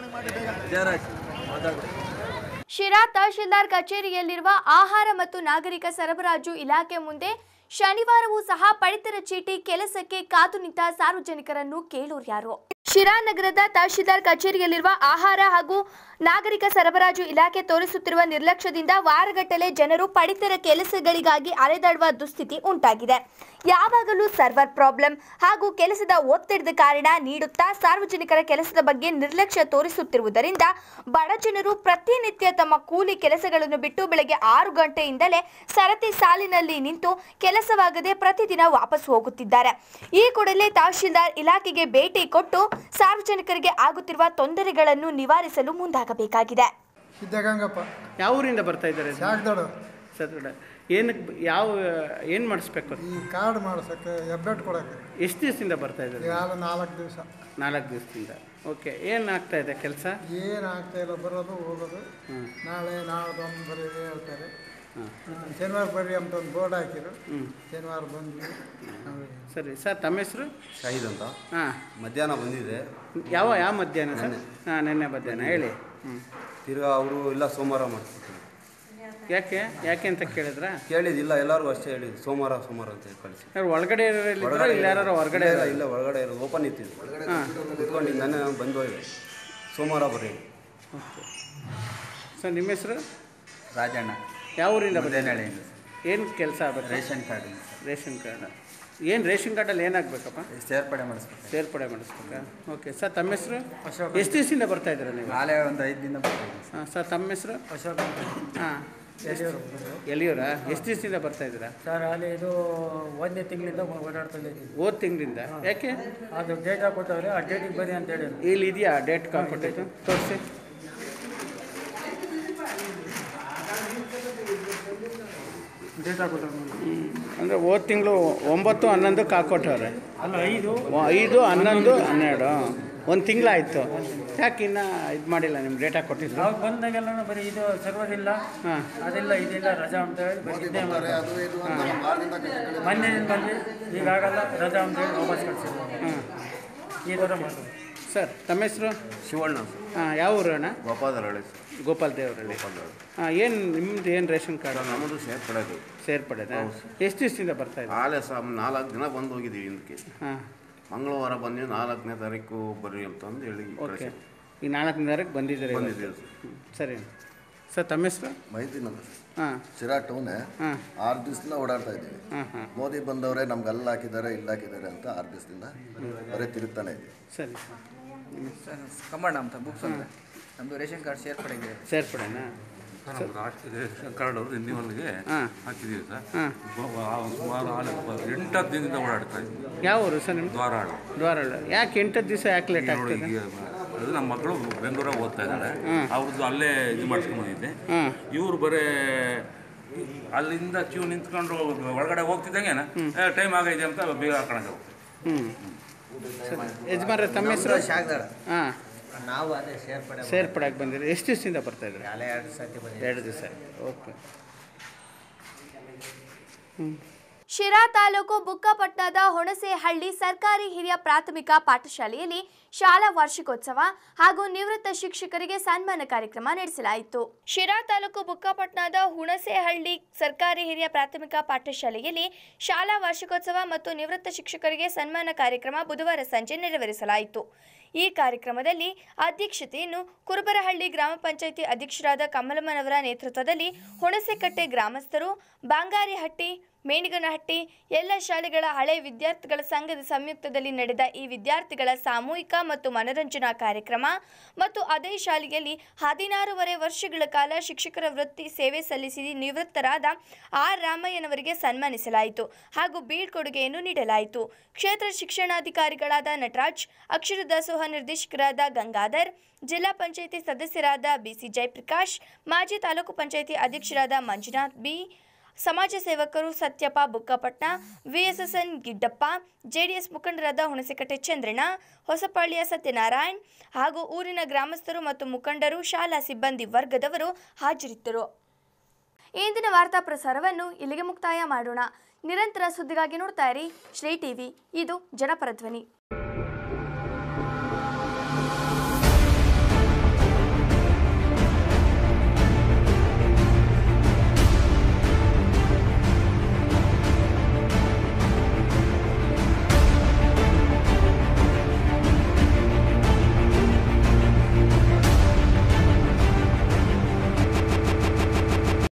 ಶಿರಾ ತಹಶೀಲ್ದಾರ್ ಕಚೇರಿಯಲ್ಲಿರುವ ಆಹಾರ ಮತ್ತು ನಾಗರಿಕ ಸರಬರಾಜು ಇಲಾಖೆ ಮುಂದೆ ಶನಿವಾರವೂ ಸಹ ಪಡಿತರ ಚೀಟಿ ಕೆಲಸಕ್ಕೆ ಕಾದು ನಿಂತ ಸಾರ್ವಜನಿಕರನ್ನು ಕೇಳೋರ್ಯಾರು. ಶಿರಾ ನಗರದ ತಹಶೀಲ್ದಾರ್ ಕಚೇರಿಯಲ್ಲಿರುವ ಆಹಾರ ಹಾಗೂ ನಾಗರಿಕ ಸರಬರಾಜು ಇಲಾಖೆ ತೋರಿಸುತ್ತಿರುವ ನಿರ್ಲಕ್ಷ್ಯದಿಂದ ವಾರಗಟ್ಟಲೆ ಜನರು ಪಡಿತರ ಕೆಲಸಗಳಿಗಾಗಿ ಅಲೆದಾಡುವ ದುಸ್ಥಿತಿ ಉಂಟಾಗಿದೆ. ಯಾವಾಗಲೂ ಸರ್ವರ್ ಪ್ರಾಬ್ಲಮ್ ಹಾಗೂ ಕೆಲಸದ ಒತ್ತಡದ ಕಾರಣ ನೀಡುತ್ತಾ ಸಾರ್ವಜನಿಕರ ಕೆಲಸದ ಬಗ್ಗೆ ನಿರ್ಲಕ್ಷ್ಯ ತೋರಿಸುತ್ತಿರುವುದರಿಂದ ಬಡ ಜನರು ಪ್ರತಿನಿತ್ಯ ತಮ್ಮ ಕೂಲಿ ಕೆಲಸಗಳನ್ನು ಬಿಟ್ಟು ಬೆಳಗ್ಗೆ ಆರು ಗಂಟೆಯಿಂದಲೇ ಸರತಿ ಸಾಲಿನಲ್ಲಿ ನಿಂತು ಕೆಲಸವಾಗದೆ ಪ್ರತಿದಿನ ವಾಪಸ್ ಹೋಗುತ್ತಿದ್ದಾರೆ. ಈ ಕೂಡಲೇ ತಹಶೀಲ್ದಾರ್ ಇಲಾಖೆಗೆ ಭೇಟಿ ಕೊಟ್ಟು ಸಾರ್ವಜನಿಕರಿಗೆ ಆಗುತ್ತಿರುವ ತೊಂದರೆಗಳನ್ನು ನಿವಾರಿಸಲು ಮುಂದಾಗಬೇಕಾಗಿದೆ. ಸಿದ್ದಗಂಗಪ್ಪ. ಯಾವ ಊರಿಂದ ಬರ್ತಾ ಇದ್ದಾರೆ? ಸಾಕ್ದೋಡು ಸದೋಡ. ಏನಕ್ಕೆ ಯಾವ ಏನು ಮಾಡಿಸ್ಬೇಕು? ಈ ಕಾರ್ಡ್ ಮಾಡಿಸೋಕ್ಕೆ ಹೆಬ್ಬೆಟ್ ಕೊಡೋಕ್ಕೆ. ಎಷ್ಟು ದಿವಸದಿಂದ ಬರ್ತಾ ಇದ್ದಾರೆ? ಯಾರು ನಾಲ್ಕು ದಿವಸ. ನಾಲ್ಕು ದಿವಸದಿಂದ. ಓಕೆ, ಏನು ಆಗ್ತಾ ಇದೆ ಕೆಲಸ? ಏನು ಆಗ್ತಾ ಇಲ್ಲ, ಬರೋದು ಹೋಗೋದು. ನಾಳೆ ನಾಳೆ ಬರೀ ಹೇಳ್ತಾರೆ. ಶನಿವಾರ ಬರ್ರಿ ಅಂತ ಒಂದು ಬೋರ್ಡ್ ಹಾಕಿರು, ಶನಿವಾರ ಬಂದ್ವಿ. ಸರಿ ಸರ್, ತಮ್ಮ ಹೆಸರು? ಶಾಹಿದ್ ಅಂತ. ಹಾಂ, ಮಧ್ಯಾಹ್ನ ಬಂದಿದೆ. ಯಾವ ಯಾವ ಮಧ್ಯಾಹ್ನ ಸರ್? ಹಾಂ, ನಿನ್ನೆ ಮಧ್ಯಾಹ್ನ. ಹೇಳಿ. ಹ್ಞೂ, ತಿರ್ಗಾ ಅವರು ಇಲ್ಲ ಸೋಮವಾರ ಮಾಡ್ತಾರೆ. ಯಾಕೆ ಯಾಕೆ ಅಂತ ಕೇಳಿದ್ರಾ? ಕೇಳಿದಿಲ್ಲ, ಎಲ್ಲರೂ ಅಷ್ಟೇ ಹೇಳಿದ್ರು ಸೋಮವಾರ ಸೋಮವಾರ ಅಂತ ಕಳಿಸಿ. ಯಾರು ಒಳಗಡೆ ಇರೋರು ಇಲ್ಲ ಯಾರು ಹೊರಗಡೆ? ಇಲ್ಲ ಇಲ್ಲ ಒಳಗಡೆ ಇರೋದು ಓಪನ್ ಇತ್ತಿದ್ದು. ಹಾಂ, ಕುತ್ಕೊಂಡು ನಾನು ಬಂದು ಹೋಗಿದೆ. ಸೋಮವಾರ ಬರ್ರಿ. ಓಕೆ ಸರ್, ನಿಮ್ಮ ಹೆಸರು? ರಾಜಣ್ಣ. ಯಾವ ಊರಿಂದ? ಬದೇನಹಳ್ಳಿ. ಏನು ಕೆಲಸ ಆಗುತ್ತೆ? Ration card. Ration card. ಏನು ರೇಷನ್ ಕಾರ್ಡಲ್ಲಿ ಏನಾಗಬೇಕಪ್ಪ? ಸೇರ್ಪಡೆ ಮಾಡಿಸ್ಬೇಕು. ಸೇರ್ಪಡೆ ಮಾಡಿಸ್ಬೇಕಾ? ಓಕೆ ಸರ್, ತಮ್ಮ ಹೆಸರು? ಎಷ್ಟು ದಿವಸದಿಂದ ಬರ್ತಾ ಇದ್ದೀರಾ ನೀವು? ನಾಳೆ ಒಂದು ಐದು ದಿನ ಬರ್ತಾ ಇದ್ದೀವಿ. ಹಾಂ ಸರ್, ತಮ್ಮ ಹೆಸರು? ಅಶೋಕ್. ಹಾಂ, ಎಲ್ಲಿಯವರಾ? ಎಷ್ಟು ದಿವಸದಿಂದ ಬರ್ತಾ ಇದ್ದೀರಾ ಸರ್? ಅಲ್ಲಿ ಇದು ಒಂದೇ ತಿಂಗಳಿಂದ ಓಡಾಡ್ತಾ ಇದ್ದೀವಿ. ಹೋದ ತಿಂಗಳಿಂದ? ಯಾಕೆ? ಅದು ಡೇಟ್ ಹಾಕೊಟ್ಟವ್ರೆ, ಆ ಡೇಟಿಗೆ ಬನ್ನಿ ಅಂತ ಹೇಳಿ. ಇಲ್ಲಿ ಇದೆಯಾ ಡೇಟ್ ಹಾಕೊಟ್ಟಿದ್ದು? ತೋರಿಸಿ. ಡೇಟ್ ಹಾಕೊಟ್ಟವ್ರೆ ಅಂದರೆ ಹೋದ ತಿಂಗಳು ಒಂಬತ್ತು ಹನ್ನೊಂದಕ್ಕೆ ಹಾಕೊಟ್ಟವ್ರೆ. ಅಲ್ಲ, ಐದು ಐದು ಹನ್ನೊಂದು ಹನ್ನೆರಡು ಒಂದು ತಿಂಗಳಾಯಿತು. ಯಾಕೆ ಇನ್ನೂ ಇದು ಮಾಡಿಲ್ಲ ನಿಮ್ಮ ಡೇಟಾ ಕೊಟ್ಟಿದ್ದು? ನಾವು ಬಂದಾಗೆಲ್ಲ ಬರೀ ಇದು ಸರ್ವರ್ ಇಲ್ಲ, ಅದಿಲ್ಲ ಇದಿಲ್ಲ ರಜಾ ಅಂತ ಹೇಳಿ ಬರೀ ಮೊನ್ನೆ ಬಂದ್ವಿ, ಈಗಾಗಲ್ಲ ರಜಾ ಅಂತ ಹೇಳಿ ವಾಪಸ್ ಕಳಿಸಿದ್ವಿ. ಹಾಂ, ಈ ಥರ ಮಾಡೋದು. ಸರ್ ತಮ್ಮ ಹೆಸರು? ಶಿವಣ್ಣ. ಹಾಂ, ಯಾವ ಊರು ಅಣ್ಣ? ಗೋಪಾಲರಳ್ಳಿ. ಗೋಪಾಲ್ ದೇವರಳ್ಳಿ. ಹಾಂ, ಏನು ನಿಮ್ಮದು ಏನು ರೇಷನ್ ಕಾರ್ಡ್? ನಮ್ಮದು ಸೇರ್ಪಡೆದು. ಸೇರ್ಪಡೆದ? ಎಷ್ಟು ದಿವಸದಿಂದ ಬರ್ತಾ ಇದೆ? ಆಲೆ ಸಹ ನಾಲ್ಕು ದಿನ ಬಂದು ಹೋಗಿದ್ದೀವಿ ಇದಕ್ಕೆ. ಹಾಂ, ಮಂಗಳವಾರ ಬಂದು ನಾಲ್ಕನೇ ತಾರೀಕು ಬರ್ರಿ ಅಂತಂದು ಹೇಳಿ. ಓಕೆ, ಈ ನಾಲ್ಕನೇ ತಾರೀಕು ಬಂದಿದ್ದೀರಿ? ಬಂದಿದ್ದೀರಿ ಸರಿ ಸರ್. ತಮ್ಮ ಹೆಸರು? ಮೈದಿನ. ಹಾಂ, ಸಿರಾ ಟೌನೆ. ಹಾಂ, ಆರು ದಿವಸದಿಂದ ಓಡಾಡ್ತಾ ಇದ್ದೀವಿ. ಹಾಂ ಹಾಂ ಮೋದಿ ಬಂದವರೇ ನಮ್ಗೆ ಅಲ್ಲಿ ಹಾಕಿದ್ದಾರೆ ಇಲ್ಲಿ ಹಾಕಿದ್ದಾರೆ ಅಂತ ಆರು ದಿವಸದಿಂದ ಬರೀ ತಿರುಗ್ತಾನೆ ಇದ್ದೀವಿ. ಸರಿ ಸರ್, ಕಮ್ಮಣ್ಣ ಅಂತ ಬುಕ್ಸ್ ಅಂತ ನಮ್ಮದು ರೇಷನ್ ಕಾರ್ಡ್ ಸೇರ್ಪಡೆಗೆ. ಸೇರ್ಪಡೆನಾ? ರೇಷನ್ ಕಾರ್ಡ್ ಅವರು ರಿನ್ಯೂವಲ್ಗೆ ಹಾಕಿದ್ದೀವಿ ಸರ್. ಹಾಂ, ಸುಮಾರು ಎಂಟು ಹತ್ತು ದಿನದಿಂದ ಓಡಾಡ್ತಾ ಇದ್ದೀವಿ. ಯಾವ ಊರು ಸರ್ ನಿಮ್ದು? ದ್ವಾರಾಳ. ದ್ವಾರಾಳ. ಯಾಕೆ ಎಂಟು ದಿವಸ ಯಾಕೆ ಲೇಟ್ ಆಗ್ತದೆ? ಅದು ನಮ್ಮ ಮಕ್ಕಳು ಬೆಂಗಳೂರಾಗ ಓದ್ತಾ ಇದ್ದಾರೆ, ಅವ್ರದ್ದು ಅಲ್ಲೇ ಇದು ಮಾಡ್ಸ್ಕೊಂಡು ಬಂದಿದ್ದೆ. ಇವ್ರು ಬರೇ ಅಲ್ಲಿಂದ ಕ್ಯೂ ನಿಂತ್ಕೊಂಡು ಒಳಗಡೆ ಹೋಗ್ತಿದ್ದಂಗೆ ಟೈಮ್ ಆಗೈತೆ ಅಂತ ಬೇಗ ಹಾಕೊಂಡು. ಹ್ಞೂ, ಯಜಮಾನ್ರೆ ತಮ್ಮ ಹೆಸರು? ಹಾಂ, ನಾವು ಅದೇ ಸೇರ್ಪಡೆ ಸೇರ್ಪಡೆಗೆ ಬಂದಿರಿ. ಎಷ್ಟು ದಿವಸದಿಂದ ಬರ್ತಾ ಇದ್ರಿ? ಅಲ್ಲೇ ಎರಡು ಸತಿ ಬಂದಿದ್ದೀವಿ. ಎರಡು ದಿವಸ. ಓಕೆ. ಹ್ಞೂ. ಶಿರಾ ತಾಲೂಕು ಬುಕ್ಕಪಟ್ಟಣದ ಹುಣಸೇಹಳ್ಳಿ ಸರ್ಕಾರಿ ಹಿರಿಯ ಪ್ರಾಥಮಿಕ ಪಾಠಶಾಲೆಯಲ್ಲಿ ಶಾಲಾ ವಾರ್ಷಿಕೋತ್ಸವ ಹಾಗೂ ನಿವೃತ್ತ ಶಿಕ್ಷಕರಿಗೆ ಸನ್ಮಾನ ಕಾರ್ಯಕ್ರಮ ನಡೆಸಲಾಯಿತು. ಶಿರಾ ತಾಲೂಕು ಬುಕ್ಕಪಟ್ಟಣದ ಹುಣಸೇಹಳ್ಳಿ ಸರ್ಕಾರಿ ಹಿರಿಯ ಪ್ರಾಥಮಿಕ ಪಾಠಶಾಲೆಯಲ್ಲಿ ಶಾಲಾ ವಾರ್ಷಿಕೋತ್ಸವ ಮತ್ತು ನಿವೃತ್ತ ಶಿಕ್ಷಕರಿಗೆ ಸನ್ಮಾನ ಕಾರ್ಯಕ್ರಮ ಬುಧವಾರ ಸಂಜೆ ನೆರವೇರಿಸಲಾಯಿತು. ಈ ಕಾರ್ಯಕ್ರಮದಲ್ಲಿ ಅಧ್ಯಕ್ಷತೆಯನ್ನು ಕುರುಬರಹಳ್ಳಿ ಗ್ರಾಮ ಪಂಚಾಯಿತಿ ಅಧ್ಯಕ್ಷರಾದ ಕಮಲಮ್ಮನವರ ನೇತೃತ್ವದಲ್ಲಿ ಹುಣಸೆಕಟ್ಟೆ ಗ್ರಾಮಸ್ಥರು, ಬಾಂಗಾರಿಹಟ್ಟಿ, ಮೇಣಿಗನಹಟ್ಟಿ ಎಲ್ಲ ಶಾಲೆಗಳ ಹಳೆ ವಿದ್ಯಾರ್ಥಿಗಳ ಸಂಘದ ಸಂಯುಕ್ತದಲ್ಲಿ ನಡೆದ ಈ ವಿದ್ಯಾರ್ಥಿಗಳ ಸಾಮೂಹಿಕ ಮತ್ತು ಮನರಂಜನಾ ಕಾರ್ಯಕ್ರಮ ಮತ್ತು ಅದೇ ಶಾಲೆಯಲ್ಲಿ ಹದಿನಾರೂವರೆ ವರ್ಷಗಳ ಕಾಲ ಶಿಕ್ಷಕರ ವೃತ್ತಿ ಸೇವೆ ಸಲ್ಲಿಸಿ ನಿವೃತ್ತರಾದ ಆರ್ ರಾಮಯ್ಯನವರಿಗೆ ಸನ್ಮಾನಿಸಲಾಯಿತು ಹಾಗೂ ಬೀಳ್ಕೊಡುಗೆಯನ್ನು ನೀಡಲಾಯಿತು. ಕ್ಷೇತ್ರ ಶಿಕ್ಷಣಾಧಿಕಾರಿಗಳಾದ ನಟರಾಜ್, ಅಕ್ಷರ ದಾಸೋಹ ನಿರ್ದೇಶಕರಾದ ಗಂಗಾಧರ್, ಜಿಲ್ಲಾ ಪಂಚಾಯಿತಿ ಸದಸ್ಯರಾದ ಬಿಸಿ ಜಯಪ್ರಕಾಶ್, ಮಾಜಿ ತಾಲೂಕು ಪಂಚಾಯಿತಿ ಅಧ್ಯಕ್ಷರಾದ ಮಂಜುನಾಥ್ ಬಿ, ಸಮಾಜ ಸೇವಕರು ಸತ್ಯಪ್ಪ ಬುಕ್ಕಪಟ್ಣ, ವಿಎಸ್ಎಸ್ಎನ್ ಗಿಡ್ಡಪ್ಪ, ಜೆಡಿಎಸ್ ಮುಖಂಡರಾದ ಹುಣಸೆಕಟ್ಟೆ ಚಂದ್ರಣ್ಣ, ಹೊಸಪಾಳ್ಯ ಸತ್ಯನಾರಾಯಣ್ ಹಾಗೂ ಊರಿನ ಗ್ರಾಮಸ್ಥರು ಮತ್ತು ಮುಖಂಡರು, ಶಾಲಾ ಸಿಬ್ಬಂದಿ ವರ್ಗದವರು ಹಾಜರಿದ್ದರು. ಇಂದಿನ ವಾರ್ತಾ ಪ್ರಸಾರವನ್ನು ಇಲ್ಲಿಗೆ ಮುಕ್ತಾಯ ಮಾಡೋಣ. ನಿರಂತರ ಸುದ್ದಿಗಾಗಿ ನೋಡ್ತಾ ಇರಿ ಶ್ರೀ ಟಿವಿ, ಇದು ಜನಪರ ಧ್ವನಿ.